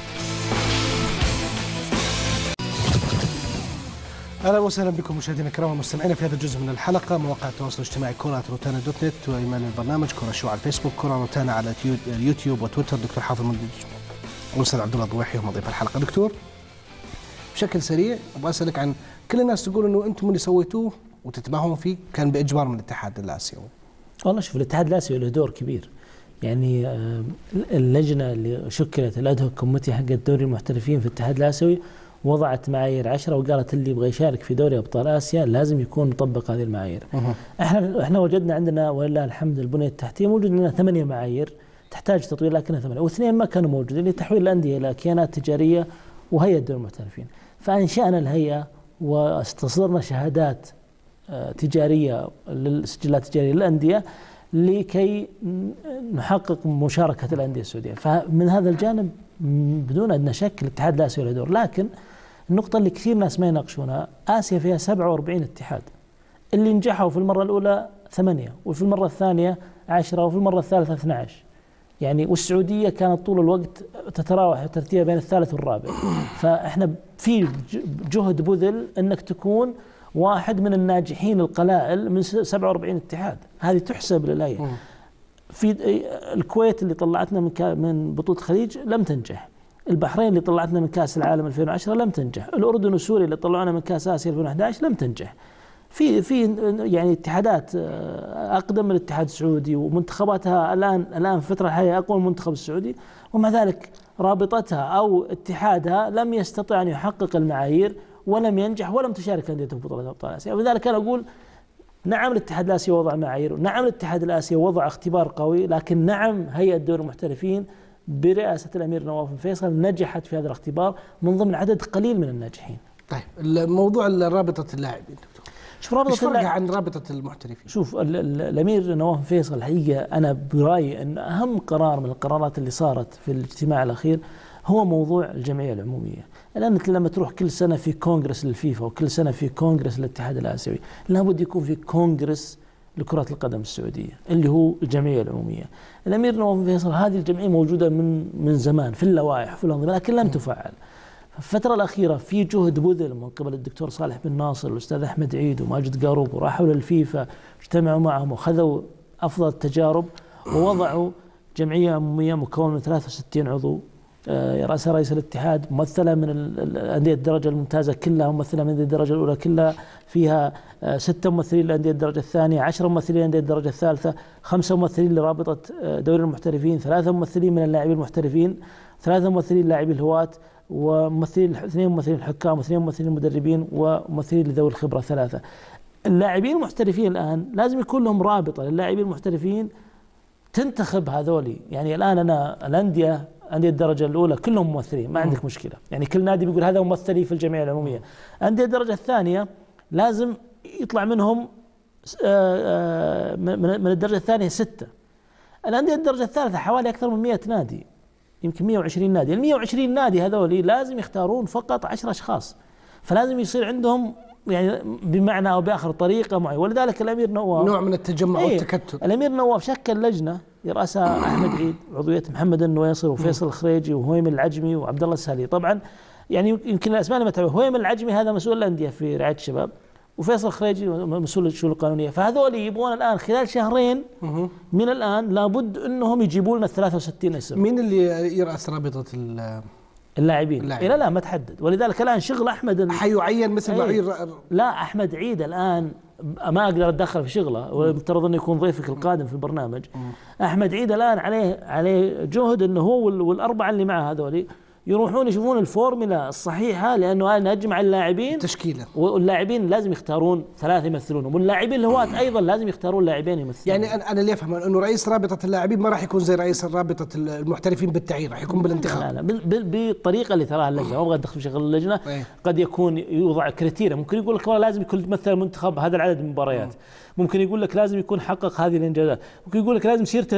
اهلا وسهلا بكم مشاهدينا الكرام والمستمعين في هذا الجزء من الحلقه. مواقع التواصل الاجتماعي كره روتانا دوت نت، وايميل البرنامج كره شو على الفيسبوك، كره روتانا على اليوتيوب وتويتر. دكتور حافظ المدلج والاستاذ عبد الله الضويحي هم ضيف الحلقه. دكتور بشكل سريع ابغى اسالك عن كل الناس تقول انه انتم اللي سويتوه وتتباهون فيه كان باجبار من الاتحاد الاسيوي. والله شوف الاتحاد الاسيوي له دور كبير، يعني اللجنه اللي شكلت الادهوك كوميتي حق دوري المحترفين في الاتحاد الاسيوي وضعت معايير عشرة وقالت اللي يبغى يشارك في دوري ابطال اسيا لازم يكون مطبق هذه المعايير. احنا احنا وجدنا عندنا ولله الحمد البنيه التحتيه موجود لنا ثمانيه معايير تحتاج تطوير لكنها ثمانيه، واثنين ما كانوا موجودين لتحويل الانديه الى كيانات تجاريه وهيئه دوري المحترفين. فانشانا الهيئه واستصدرنا شهادات تجاريه للسجلات التجاريه للانديه لكي نحقق مشاركه الانديه السعوديه. فمن هذا الجانب بدون ادنى شك الاتحاد الاسيوي له دور، لكن النقطة اللي كثير ناس ما يناقشونها آسيا فيها سبعة وأربعين اتحاد، اللي نجحوا في المرة الأولى ثمانية وفي المرة الثانية عشرة وفي المرة الثالثة اثني عشر، يعني والسعودية كانت طول الوقت تتراوح ترتيبها بين الثالث والرابع. فإحنا في جهد بذل أنك تكون واحد من الناجحين القلائل من سبعة وأربعين اتحاد، هذه تحسب للآية. في الكويت اللي طلعتنا من من بطولة الخليج لم تنجح، البحرين اللي طلعتنا من كاس العالم ألفين وعشرة لم تنجح، الاردن وسوريا اللي طلعونا من كاس اسيا ألفين وأحد عشر لم تنجح. في في يعني اتحادات اقدم من الاتحاد السعودي ومنتخباتها الان الان في الفتره الحاليه اقوى من المنتخب السعودي، ومع ذلك رابطتها او اتحادها لم يستطع ان يحقق المعايير ولم ينجح ولم تشارك انديته في بطولة ابطال اسيا. ولذلك انا اقول نعم الاتحاد الاسيوي وضع معايير، نعم الاتحاد الاسيوي وضع اختبار قوي، لكن نعم هيئه دوري المحترفين برئاسة الأمير نواف بن فيصل نجحت في هذا الاختبار من ضمن عدد قليل من الناجحين. طيب الموضوع رابطة اللاعبين، شوف رابطة اللاعبين عن رابطة المحترفين. شوف الأمير نواف بن فيصل الحقيقة أنا برأيي أن أهم قرار من القرارات اللي صارت في الاجتماع الأخير هو موضوع الجمعية العمومية. لأنك لما تروح كل سنة في كونغرس للفيفا وكل سنة في كونغرس للاتحاد الآسيوي لابد يكون في كونغرس لكرة القدم السعودية اللي هو الجمعية العمومية. الأمير نواف بن فيصل هذه الجمعية موجودة من من زمان في اللوائح وفي الأنظمة لكن لم تفعل. في الفترة الأخيرة في جهد بذل من قبل الدكتور صالح بن ناصر والأستاذ أحمد عيد وماجد قاروب، وراحوا للفيفا اجتمعوا معهم وخذوا أفضل التجارب ووضعوا جمعية عمومية مكونة من ثلاثة وستين عضو رأس رئيس الاتحاد، ممثلة من الأندية الدرجة الممتازة كلها، ممثلة من الدرجة الأولى كلها، فيها ستة ممثلين لأندية الدرجة الثانية، عشرة ممثلين لأندية الدرجة الثالثة، خمسة ممثلين لرابطة دوري المحترفين، ثلاثة ممثلين من اللاعبين المحترفين، ثلاثة ممثلين لاعبي الهواة، وممثلين اثنين ممثلين الحكام، واثنين ممثلين المدربين، وممثلين لذوي الخبرة ثلاثة. اللاعبين المحترفين الآن لازم يكون لهم رابطة للاعبين المحترفين تنتخب هذولي. يعني الآن أنا الأندية أندية الدرجة الأولى كلهم ممثلين، ما عندك مشكلة، يعني كل نادي بيقول هذا ممثلي في الجمعية العمومية. أندية الدرجة الثانية لازم يطلع منهم من الدرجة الثانية ستة. الأندية الدرجة الثالثة حوالي أكثر من مئة نادي، يمكن مئة وعشرين نادي. ال مئة وعشرين نادي هذولي لازم يختارون فقط عشرة أشخاص، فلازم يصير عندهم يعني بمعنى أو بآخر طريقة معينة. ولذلك الأمير نواف نوع من التجمع ايه والتكتل. الأمير نواف شكل لجنة يرأسها أحمد عيد، عضوية محمد النويصر وفيصل الخريجي وهويم العجمي وعبد الله السالي. طبعا يعني يمكن الأسماء اللي ما تعرفها، هويم العجمي هذا مسؤول الأندية في رعاية الشباب، وفيصل الخريجي مسؤول الشؤون القانونية. فهذول يبغون الآن خلال شهرين من الآن لابد أنهم يجيبوا لنا الثلاثة وستين اسم. مين اللي يرأس رابطة اللاعبين؟ اللاعبين لا لا ما تحدد. ولذلك الآن شغل أحمد حيعين مثل ما ايه لا أحمد عيد الآن ما أقدر أتدخل في شغله، ومفترض أنه يكون ضيفك القادم في البرنامج. أحمد عيد الآن عليه عليه جهد أنه هو والأربعة اللي معه هذولي يروحون يشوفون الفورمولا الصحيحة، لأنه أنا أجمع اللاعبين تشكيلة، واللاعبين لازم يختارون ثلاثة يمثلونهم، واللاعبين الهواة أيضا لازم يختارون لاعبين يمثلون. يعني أنا اللي أفهم أنه رئيس رابطة اللاعبين ما راح يكون زي رئيس رابطة المحترفين بالتعيين، راح يكون بالانتخاب. لا لا بالطريقة اللي تراها اللجنة، ما أبغى أدخل في شغل اللجنة. قد يكون يوضع كريتيريا، ممكن يقول لك والله لازم يكون يمثل المنتخب هذا العدد من المباريات، ممكن يقول لك لازم يكون حقق هذه الانجازات، ممكن يقول لك لازم سيرته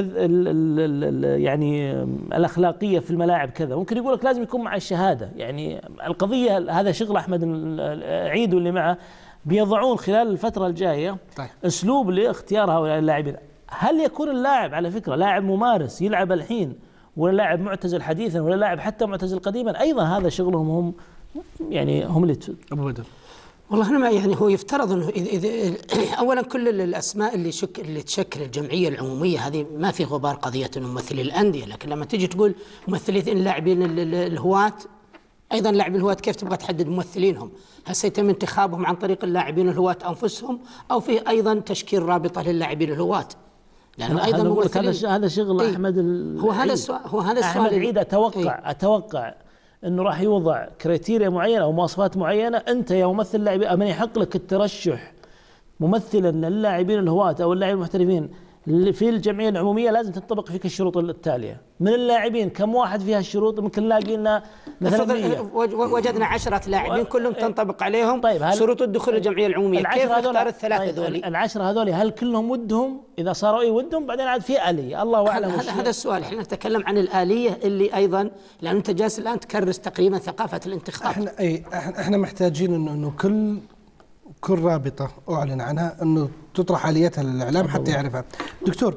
يعني الاخلاقيه في الملاعب كذا، ممكن يقول لك لازم يكون مع الشهاده. يعني القضيه هذا شغل احمد عيد واللي معه، بيضعون خلال الفتره الجايه طيب. اسلوب لاختيار هؤلاء اللاعبين. هل يكون اللاعب على فكره لاعب ممارس يلعب الحين، ولا لاعب معتزل حديثا، ولا لاعب حتى معتزل قديما؟ ايضا هذا شغلهم هم، يعني هم اللي ابو بدر. والله أنا ما يعني هو يفترض أنه إذا إذا أولا كل الأسماء اللي شك اللي تشكل الجمعية العمومية هذه ما في غبار قضية أنه ممثلي الأندية، لكن لما تجي تقول ممثلين اللاعبين الهواة، أيضا لاعبي الهواة كيف تبغى تحدد ممثلينهم؟ هل سيتم انتخابهم عن طريق اللاعبين الهواة أنفسهم، أو في أيضا تشكيل رابطة للاعبين الهواة؟ لأنه أيضا هذا هذا شغل ايه أحمد العيد. هو هذا السؤال هو هذا السؤال أحمد العيد أتوقع ايه أتوقع انه راح يوضع كريتيريا معينه او مواصفات معينه. انت يا ممثل لاعبين من يحق لك الترشح ممثلا للاعبين الهواة او اللاعبين المحترفين في الجمعيه العموميه، لازم تنطبق فيك الشروط التاليه. من اللاعبين كم واحد فيها الشروط؟ ممكن نلاقي لنا مثلا وجدنا عشرة لاعبين كلهم تنطبق عليهم طيب شروط الدخول للجمعيه العموميه، كيف نختار الثلاثه ذولي؟ طيب العشرة هذول هل كلهم ودهم؟ اذا صاروا اي ودهم بعدين عاد في آلية، الله اعلم. هذا هذا السؤال، احنا نتكلم عن الآلية اللي ايضا، لان انت جالس الان تكرس تقريبا ثقافه الانتخاب. احنا اي احنا محتاجين انه انه كل كل رابطه اعلن عنها انه تطرح آليتها للاعلام حتى يعرفها. دكتور،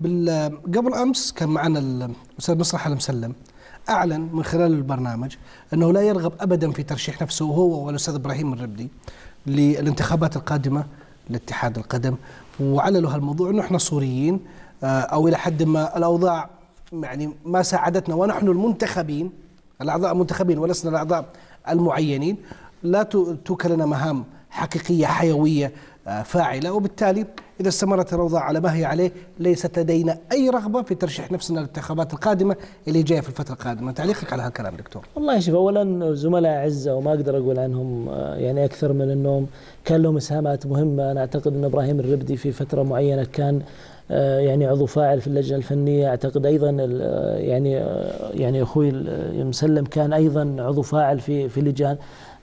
قبل امس كان معنا الاستاذ مسرح المسلم، اعلن من خلال البرنامج انه لا يرغب ابدا في ترشيح نفسه هو والاستاذ ابراهيم الربدي للانتخابات القادمه لاتحاد القدم، وعللوا هالموضوع انه احنا صوريين او الى حد ما الاوضاع يعني ما ساعدتنا، ونحن المنتخبين الاعضاء منتخبين ولسنا الاعضاء المعينين، لا توكل لنا مهام حقيقيه حيويه فاعله، وبالتالي إذا استمرت الأوضاع على ما هي عليه ليست لدينا أي رغبة في ترشيح نفسنا للانتخابات القادمة اللي جاية في الفترة القادمة. تعليقك على هالكلام دكتور؟ والله شوف، أولا زملاء أعزة وما أقدر أقول عنهم يعني أكثر من أنهم كان لهم إسهامات مهمة. أنا أعتقد أن إبراهيم الربدي في فترة معينة كان يعني عضو فاعل في اللجنة الفنية. أعتقد أيضا يعني يعني أخوي المسلم كان أيضا عضو فاعل في في لجان،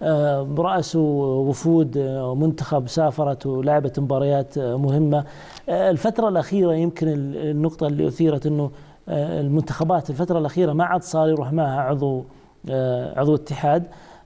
برأسوا وفود منتخب سافرت ولعبت مباريات مهمة. الفترة الأخيرة يمكن النقطة اللي أثيرت أنه المنتخبات الفترة الأخيرة ما عاد صار يروح معها عضو عضو اتحاد،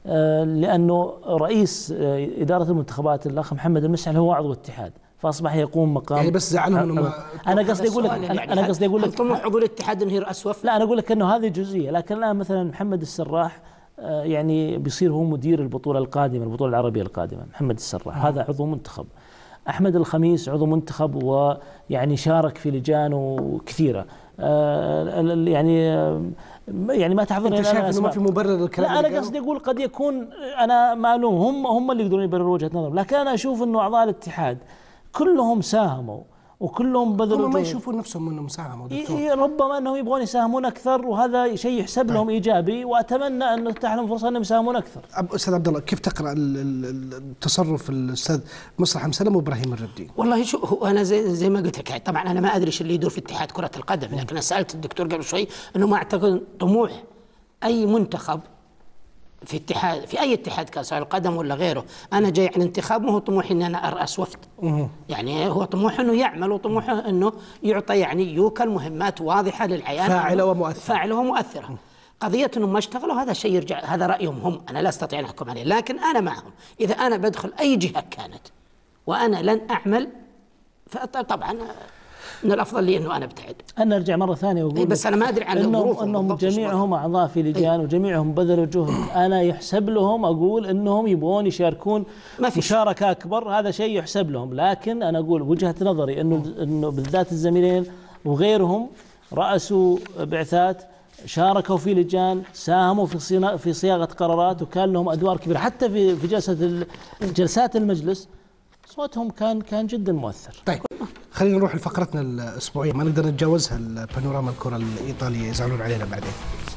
لأنه رئيس إدارة المنتخبات الأخ محمد المسعل هو عضو اتحاد، فاصبح يقوم مقام يعني بس زعلهم انه انا قصدي اقول لك يعني انا قصدي اقول لك طموح عضو الاتحاد انه يرأس وفد. لا انا اقول لك انه هذه جزئيه، لكن الان مثلا محمد السراح يعني بيصير هو مدير البطوله القادمه، البطوله العربيه القادمه. محمد السراح هذا عضو منتخب. احمد الخميس عضو منتخب ويعني شارك في لجان كثيره. يعني يعني ما تحضرني. انت شايف انه ما في مبرر للكلام؟ لا انا قصدي اقول قد يكون انا معلوم هم هم اللي يقدرون يبرروا وجهه نظرهم، لكن انا اشوف انه اعضاء الاتحاد كلهم ساهموا وكلهم بذلوا. هم ما يشوفون نفسهم انهم ساهموا دكتور؟ ربما انهم يبغون يساهمون اكثر، وهذا شيء يحسب طيب. لهم ايجابي، واتمنى انه تتاح لهم فرصه انهم يساهمون اكثر. استاذ عبد الله، كيف تقرا التصرف الاستاذ مصلح مسلم وابراهيم الردي؟ والله شو هو انا زي زي ما قلت لك، طبعا انا ما ادري ايش اللي يدور في اتحاد كره القدم، لكن انا سالت الدكتور قبل شوي انه ما اعتقد طموح اي منتخب في اتحاد في اي اتحاد كاس القدم ولا غيره، انا جاي عن انتخاب، مو هو طموحي ان انا ارأس وفد. يعني هو طموحه انه يعمل، وطموحه انه يعطى يعني يوكل مهمات واضحه للعيان، فاعله ومؤثره فاعله ومؤثره. قضيه انهم ما اشتغلوا هذا شيء يرجع، هذا رايهم هم، انا لا استطيع ان احكم عليه، لكن انا معهم. اذا انا بدخل اي جهه كانت وانا لن اعمل، فطبعا من الافضل لي انه انا ابتعد. انا ارجع مره ثانيه واقول بس انا ما ادري عن انهم انهم جميعهم اعضاء في لجان وجميعهم بذلوا جهد، انا يحسب لهم اقول انهم يبغون يشاركون مشاركه اكبر، هذا شيء يحسب لهم، لكن انا اقول وجهه نظري انه انه بالذات الزميلين وغيرهم رأسوا بعثات، شاركوا في لجان، ساهموا في في صياغه قرارات، وكان لهم ادوار كبيره حتى في في جلسه جلسات المجلس، صوتهم كان كان جدا مؤثر. طيب خلينا نروح لفقرتنا الاسبوعيه، ما نقدر نتجاوزها، البانوراما الكره الايطاليه يزعلون علينا بعدين.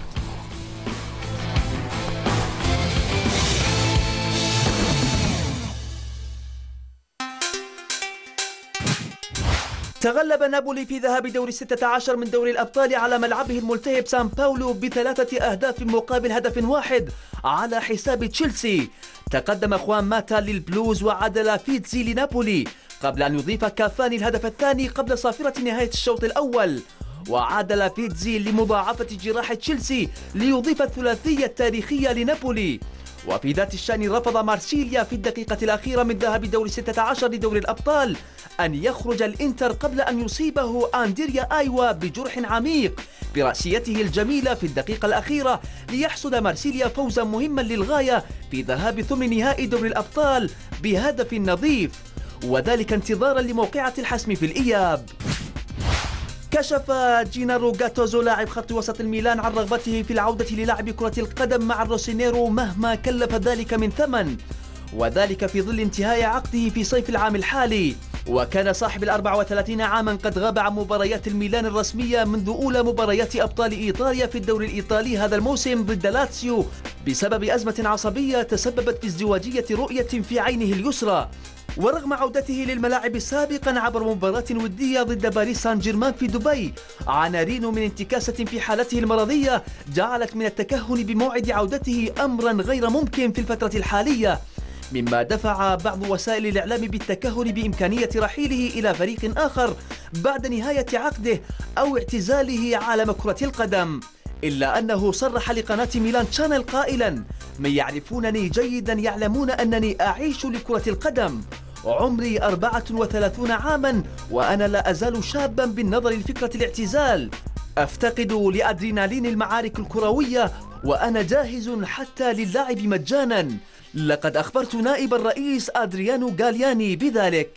تغلب نابولي في ذهاب دور الستة عشر من دوري الأبطال على ملعبه الملتهب سان باولو بثلاثة أهداف مقابل هدف واحد على حساب تشيلسي. تقدم خوان ماتا للبلوز وعدل فيتزي لنابولي، قبل أن يضيف كافاني الهدف الثاني قبل صافرة نهاية الشوط الأول، وعادل فيتزي لمضاعفة جراح تشيلسي ليضيف الثلاثية التاريخية لنابولي. وفي ذات الشأن رفض مارسيليا في الدقيقة الأخيرة من ذهاب دور الستة عشر لدوري الأبطال أن يخرج الإنتر قبل أن يصيبه أندريا آيوا بجرح عميق برأسيته الجميلة في الدقيقة الأخيرة، ليحصد مارسيليا فوزا مهما للغاية في ذهاب ثمن نهائي دوري الأبطال بهدف نظيف، وذلك انتظارا لموقعة الحسم في الإياب. كشف جينارو غاتوزو لاعب خط وسط الميلان عن رغبته في العودة للعب كرة القدم مع الروسينيرو مهما كلف ذلك من ثمن، وذلك في ظل انتهاء عقده في صيف العام الحالي. وكان صاحب الأربع وثلاثين عاما قد غاب عن مباريات الميلان الرسمية منذ أولى مباريات أبطال إيطاليا في الدوري الإيطالي هذا الموسم ضد لاتسيو بسبب أزمة عصبية تسببت في ازدواجية رؤية في عينه اليسرى. ورغم عودته للملاعب سابقا عبر مباراة ودية ضد باريس سان جيرمان في دبي، عانى رينو من انتكاسة في حالته المرضية جعلت من التكهن بموعد عودته أمرا غير ممكن في الفترة الحالية، مما دفع بعض وسائل الإعلام بالتكهن بإمكانية رحيله إلى فريق آخر بعد نهاية عقده أو اعتزاله عالم كرة القدم. إلا أنه صرح لقناة ميلان شانل قائلا: من يعرفونني جيدا يعلمون أنني أعيش لكرة القدم، عمري أربعة وثلاثين عاما وأنا لا أزال شابا بالنظر لفكرة الاعتزال، أفتقد لأدرينالين المعارك الكروية وأنا جاهز حتى للعب مجانا. لقد أخبرت نائب الرئيس أدريانو غالياني بذلك.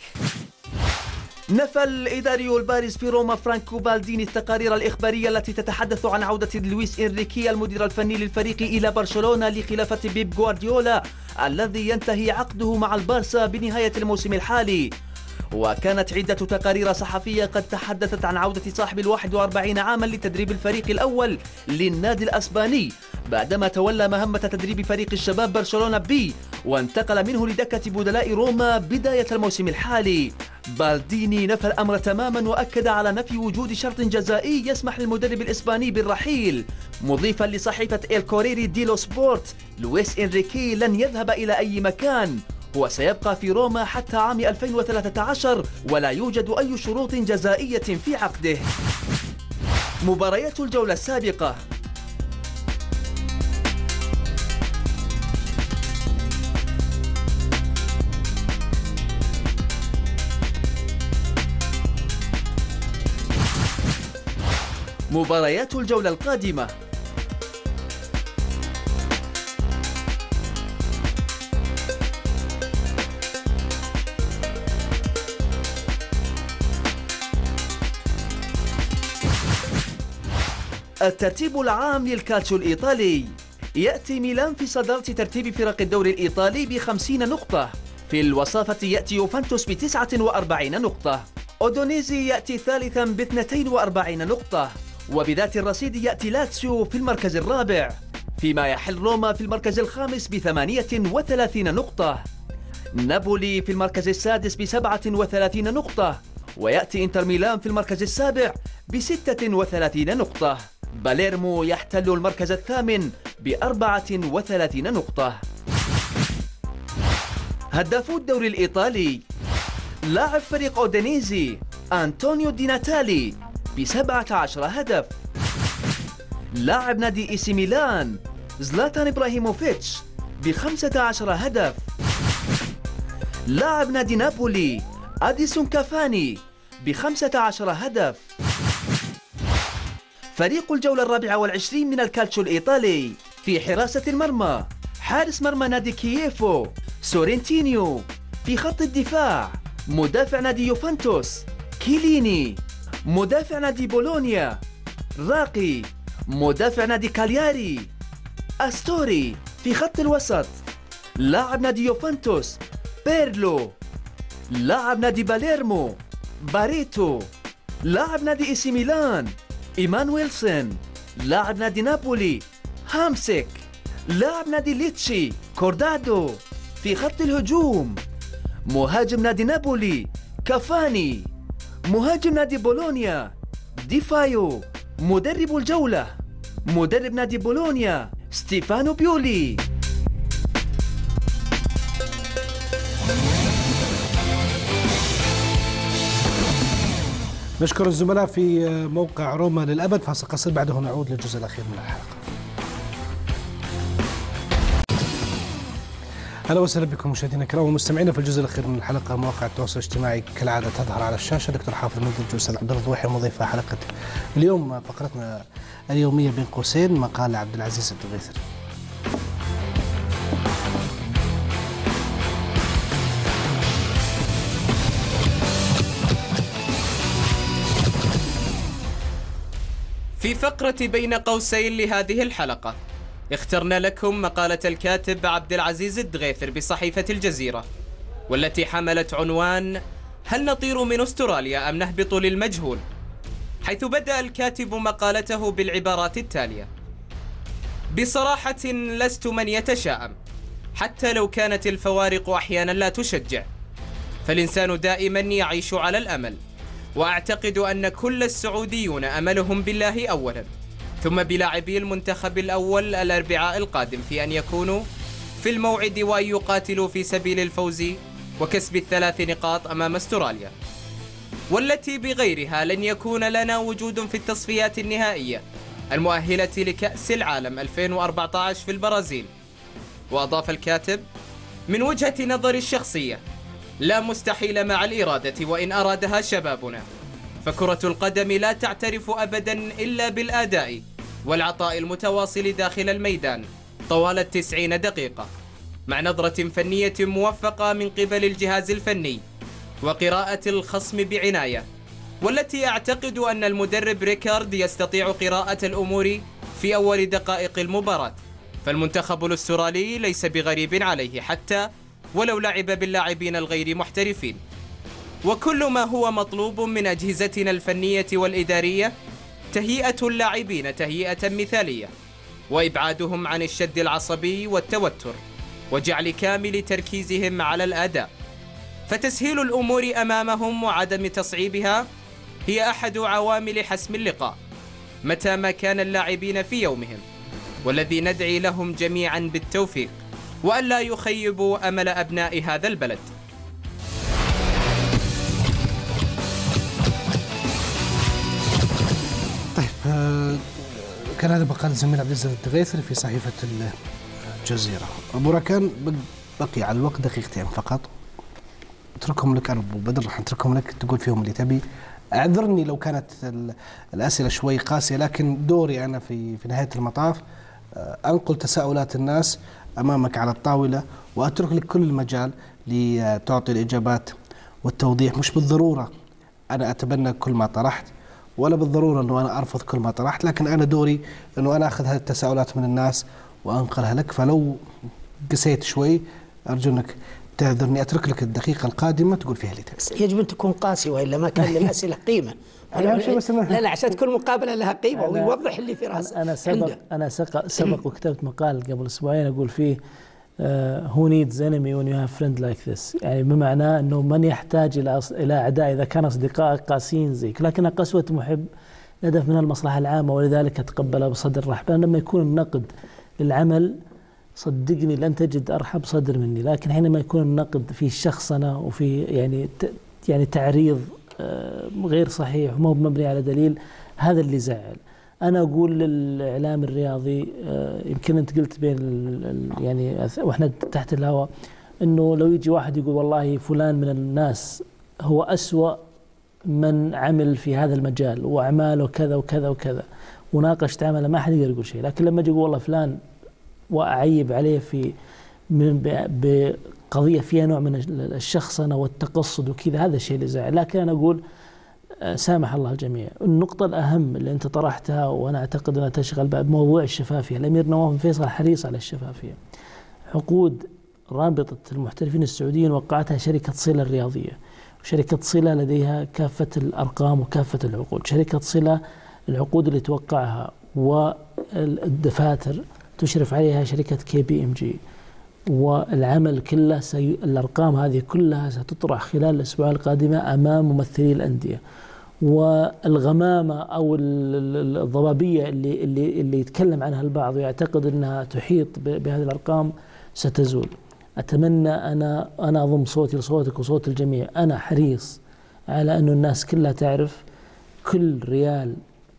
نفى الإداري البارز في روما فرانكو بالديني التقارير الإخبارية التي تتحدث عن عودة لويس إنريكي المدير الفني للفريق إلى برشلونة لخلافة بيب غوارديولا الذي ينتهي عقده مع البارسا بنهاية الموسم الحالي. وكانت عدة تقارير صحفية قد تحدثت عن عودة صاحب الواحد وأربعين عاما لتدريب الفريق الأول للنادي الأسباني بعدما تولى مهمة تدريب فريق الشباب برشلونة بي وانتقل منه لدكة بدلاء روما بداية الموسم الحالي. بالديني نفى الأمر تماما وأكد على نفي وجود شرط جزائي يسمح للمدرب الإسباني بالرحيل، مضيفا لصحيفة إل كوريري ديلو سبورت: لويس إنريكي لن يذهب إلى أي مكان، هو سيبقى في روما حتى عام ألفين وثلاثة عشر ولا يوجد أي شروط جزائية في عقده. مباريات الجولة السابقة: مباريات الجولة القادمة: الترتيب العام للكالتشيو الإيطالي: يأتي ميلان في صدارة ترتيب فرق الدوري الإيطالي بخمسين نقطة. في الوصافة يأتي يوفنتوس بتسعة وأربعين نقطة. أودونيزي يأتي ثالثا باثنتين وأربعين نقطة، وبذات الرصيد يأتي لاتسيو في المركز الرابع، فيما يحل روما في المركز الخامس بثمانية وثلاثين نقطة. نابولي في المركز السادس بسبعة وثلاثين نقطة، ويأتي إنتر ميلان في المركز السابع بستة وثلاثين نقطة. باليرمو يحتل المركز الثامن بأربعة وثلاثين نقطة. هدافو الدوري الإيطالي: لاعب فريق أودينيزي أنطونيو دي ناتالي بسبعة عشر هدف. لاعب نادي إي سي ميلان زلاتان إبراهيموفيتش بخمسة عشر هدف. لاعب نادي نابولي أديسون كافاني بخمسة عشر هدف. فريق الجولة الرابعة والعشرين من الكالتشيو الإيطالي: في حراسة المرمى حارس مرمى نادي كييفو سورينتينيو. في خط الدفاع مدافع نادي يوفنتوس كيليني. مدافع نادي بولونيا راقي. مدافع نادي كالياري أستوري. في خط الوسط لاعب نادي يوفنتوس بيرلو. لاعب نادي باليرمو باريتو. لاعب نادي إي سي ميلان إيمانويلسون. لاعب نادي نابولي هامسيك. لاعب نادي ليتشي كوردادو. في خط الهجوم مهاجم نادي نابولي كافاني. مهاجم نادي بولونيا ديفايو. مدرب الجولة مدرب نادي بولونيا ستيفانو بيولي. نشكر الزملاء في موقع روما للأبد. فاصل قصير بعده نعود للجزء الأخير من الحلقة. أهلا وسهلا بكم مشاهدينا الكرام ومستمعينا في الجزء الأخير من الحلقة. مواقع التواصل الاجتماعي كالعادة تظهر على الشاشة. دكتور حافظ المنتج أستاذ عبد الرضوحي مضيفة حلقة اليوم. فقرتنا اليومية بين قوسين مقال عبد العزيز الدغيثري. في فقرة بين قوسين لهذه الحلقة اخترنا لكم مقالة الكاتب عبد العزيز الدغيثر بصحيفة الجزيرة، والتي حملت عنوان: هل نطير من أستراليا أم نهبط للمجهول؟ حيث بدأ الكاتب مقالته بالعبارات التالية: بصراحة لست من يتشائم، حتى لو كانت الفوارق أحيانا لا تشجع، فالإنسان دائما يعيش على الأمل، وأعتقد أن كل السعوديون أملهم بالله أولا، ثم بلاعبي المنتخب الأول الأربعاء القادم في أن يكونوا في الموعد وأن يقاتلوا في سبيل الفوز وكسب الثلاث نقاط أمام أستراليا، والتي بغيرها لن يكون لنا وجود في التصفيات النهائية المؤهلة لكأس العالم ألفين وأربعة عشر في البرازيل. وأضاف الكاتب: من وجهة نظري الشخصية لا مستحيل مع الإرادة وإن أرادها شبابنا، فكرة القدم لا تعترف أبدا إلا بالأداء والعطاء المتواصل داخل الميدان طوال التسعين دقيقة، مع نظرة فنية موفقة من قبل الجهاز الفني وقراءة الخصم بعناية، والتي أعتقد أن المدرب ريكارد يستطيع قراءة الأمور في أول دقائق المباراة. فالمنتخب الأسترالي ليس بغريب عليه حتى ولو لعب باللاعبين الغير محترفين، وكل ما هو مطلوب من أجهزتنا الفنية والإدارية تهيئة اللاعبين تهيئة مثالية، وإبعادهم عن الشد العصبي والتوتر، وجعل كامل تركيزهم على الأداء، فتسهيل الأمور أمامهم وعدم تصعيبها هي أحد عوامل حسم اللقاء متى ما كان اللاعبين في يومهم، والذي ندعي لهم جميعا بالتوفيق وأن لا يخيبوا أمل أبناء هذا البلد. طيب، كان هذا مقال الزميل عبد العزيز الدغيثري في صحيفة الجزيرة. أبو راكان بقي على الوقت دقيقتين فقط، اتركهم لك أنا أبو بدر، راح نتركهم لك تقول فيهم اللي تبي. أعذرني لو كانت الأسئلة شوي قاسية، لكن دوري أنا في في نهاية المطاف أنقل تساؤلات الناس أمامك على الطاولة، وأترك لك كل المجال لتعطي الإجابات والتوضيح. مش بالضرورة أنا أتبنى كل ما طرحت، ولا بالضرورة أنه أنا أرفض كل ما طرحت، لكن أنا دوري أنه أنا أخذ هذه التساؤلات من الناس وأنقلها لك. فلو قسيت شوي أرجو أنك تعذرني، أترك لك الدقيقة القادمة تقول فيها اللي تبي. يجب أن تكون قاسي وإلا ما كان للأسئلة قيمة. لا لا عشان كل مقابلة لها قيمة ويوضح اللي في راسه. أنا سبق أنا سبق, سبق وكتبت مقال قبل أسبوعين أقول فيه who needs enemy when you have friend like this، يعني بمعنى أنه من يحتاج إلى إلى أعداء إذا كان أصدقائك قاسيين زيك، لكن قسوة محب الهدف منها المصلحة العامة، ولذلك أتقبلها بصدر رحب. لما يكون النقد للعمل صدقني لن تجد أرحب صدر مني، لكن حينما يكون النقد في شخصنة وفي يعني يعني تعريض غير صحيح وما هو مبني على دليل، هذا اللي زعل. أنا أقول للإعلام الرياضي يمكن أنت قلت بين يعني وإحنا تحت الهواء إنه لو يجي واحد يقول والله فلان من الناس هو أسوأ من عمل في هذا المجال وأعماله كذا وكذا وكذا وناقشت عمله، ما حد يقدر يقول شيء. لكن لما أجي أقول والله فلان وأعيب عليه في من بقضية فيها نوع من الشخصنة والتقصد وكذا، هذا الشيء اللي زعل. لكن أنا أقول سامح الله الجميع. النقطة الأهم اللي أنت طرحتها وأنا أعتقد أنها تشغل بعد موضوع الشفافية، الأمير نواف بن فيصل حريص على الشفافية. عقود رابطة المحترفين السعوديين وقعتها شركة صلة الرياضية، وشركة صلة لديها كافة الأرقام وكافة العقود. شركة صلة العقود اللي توقعها والدفاتر تشرف عليها شركة كي بي ام جي، والعمل كله سي... الأرقام هذه كلها ستطرح خلال الأسبوع القادمة أمام ممثلي الأندية. والغمامة أو الضبابية اللي, اللي, اللي يتكلم عنها البعض ويعتقد أنها تحيط بهذه الأرقام ستزول. أتمنى أنا أنا أضم صوتي لصوتك وصوت الجميع. أنا حريص على أن الناس كلها تعرف كل ريال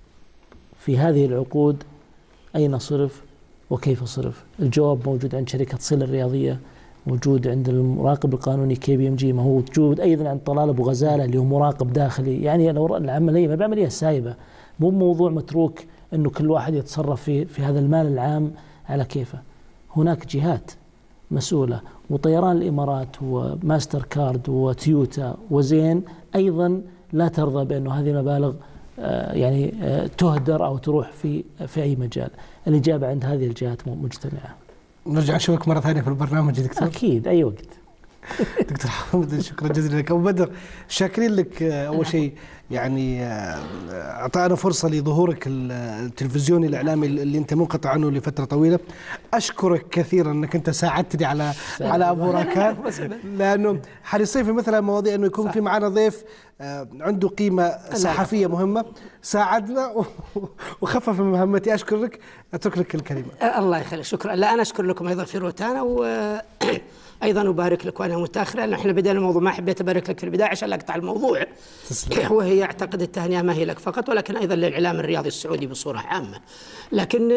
في هذه العقود أين صرف وكيف صرف. الجواب موجود عند شركة صلة الرياضية، موجود عند المراقب القانوني كي بي ام جي، موجود أيضا عند طلال أبو غزالة اللي هو مراقب داخلي. يعني العملية ما بعملية سايبة، مو موضوع متروك أنه كل واحد يتصرف في في هذا المال العام على كيفه. هناك جهات مسؤولة، وطيران الإمارات وماستر كارد وتيوتا وزين أيضا لا ترضى بأنه هذه المبالغ يعني تهدر أو تروح في في أي مجال. الإجابة عند هذه الجهات مجتمعة. نرجع نشوفك مرة ثانية في البرنامج دكتور. أكيد أي وقت. دكتور حمد شكرا جزيلا لك. أبو بدر شاكرين لك أول شيء يعني أعطانا فرصة لظهورك التلفزيوني الإعلامي اللي أنت منقطع عنه لفترة طويلة. أشكرك كثيرا أنك أنت ساعدتني على على أبو راكان، لأنه حريصين في مثل المواضيع أنه يكون في معنا ضيف عنده قيمة صحفية مهمة، ساعدنا وخفف من مهمتي. أشكرك، أترك لك الكلمة. الله يخليك. شكرا. لا أنا أشكر لكم أيضا في روتانا، وأيضا أبارك لك وأنا متأخر لأنه إحنا بدأنا الموضوع، ما حبيت أبارك لك في البداية عشان لا أقطع الموضوع. وهي أعتقد التهنئة ما هي لك فقط ولكن أيضا للإعلام الرياضي السعودي بصورة عامة. لكن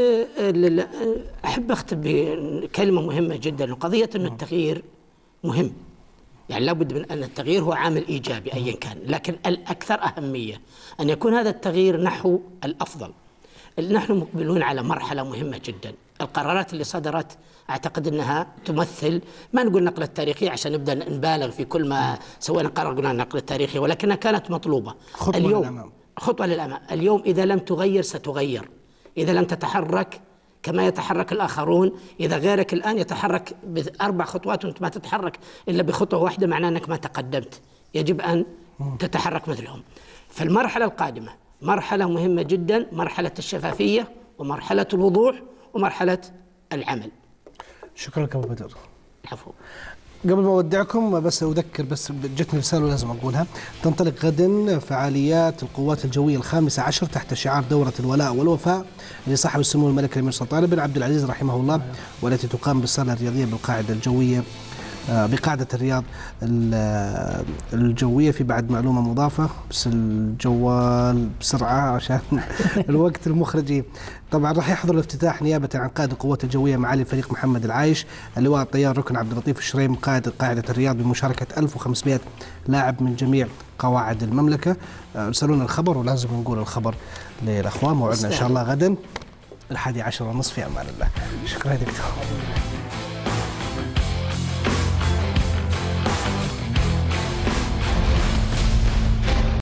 أحب أختم بكلمة مهمة جدا، قضية أن التغيير مهم، يعني لابد من أن التغيير هو عامل إيجابي أيا كان، لكن الأكثر أهمية أن يكون هذا التغيير نحو الأفضل. نحن مقبلون على مرحلة مهمة جدا. القرارات اللي صدرت أعتقد أنها تمثل، ما نقول نقلة تاريخية عشان نبدأ نبالغ في كل ما سوينا قرار قلنا نقلة تاريخية، ولكنها كانت مطلوبة. خطوة اليوم للأمام. خطوة للأمام. اليوم إذا لم تغير ستغير، إذا لم تتحرك كما يتحرك الآخرون، إذا غيرك الآن يتحرك بأربع خطوات وأنت ما تتحرك إلا بخطوة واحدة، معناه أنك ما تقدمت. يجب أن تتحرك مثلهم. فالمرحلة القادمة مرحلة مهمة جدا، مرحلة الشفافية ومرحلة الوضوح ومرحلة العمل. شكرا لك أبو بدر. العفو. قبل ما أودعكم بس أذكر، بس جتني رسالة لازم أقولها. تنطلق غدا فعاليات القوات الجوية الخامسة عشر تحت شعار دورة الولاء والوفاء لصاحب السمو الملك الأمير سلطان بن عبد العزيز رحمه الله، والتي تقام بالصالة الرياضية بالقاعدة الجوية بقاعدة الرياض الجوية. في بعد معلومة مضافة بس الجوال بسرعة عشان الوقت المخرجي. طبعا راح يحضر الافتتاح نيابة عن قائد القوات الجوية معالي الفريق محمد العايش اللواء الطيار ركن عبد اللطيف الشريم قائد قاعدة الرياض بمشاركة ألف وخمسمائة لاعب من جميع قواعد المملكة. ارسلونا الخبر ولازم نقول الخبر للأخوان. موعدنا إن شاء الله غدا الحادي عشر ونصف في أمان الله. شكرا دكتور.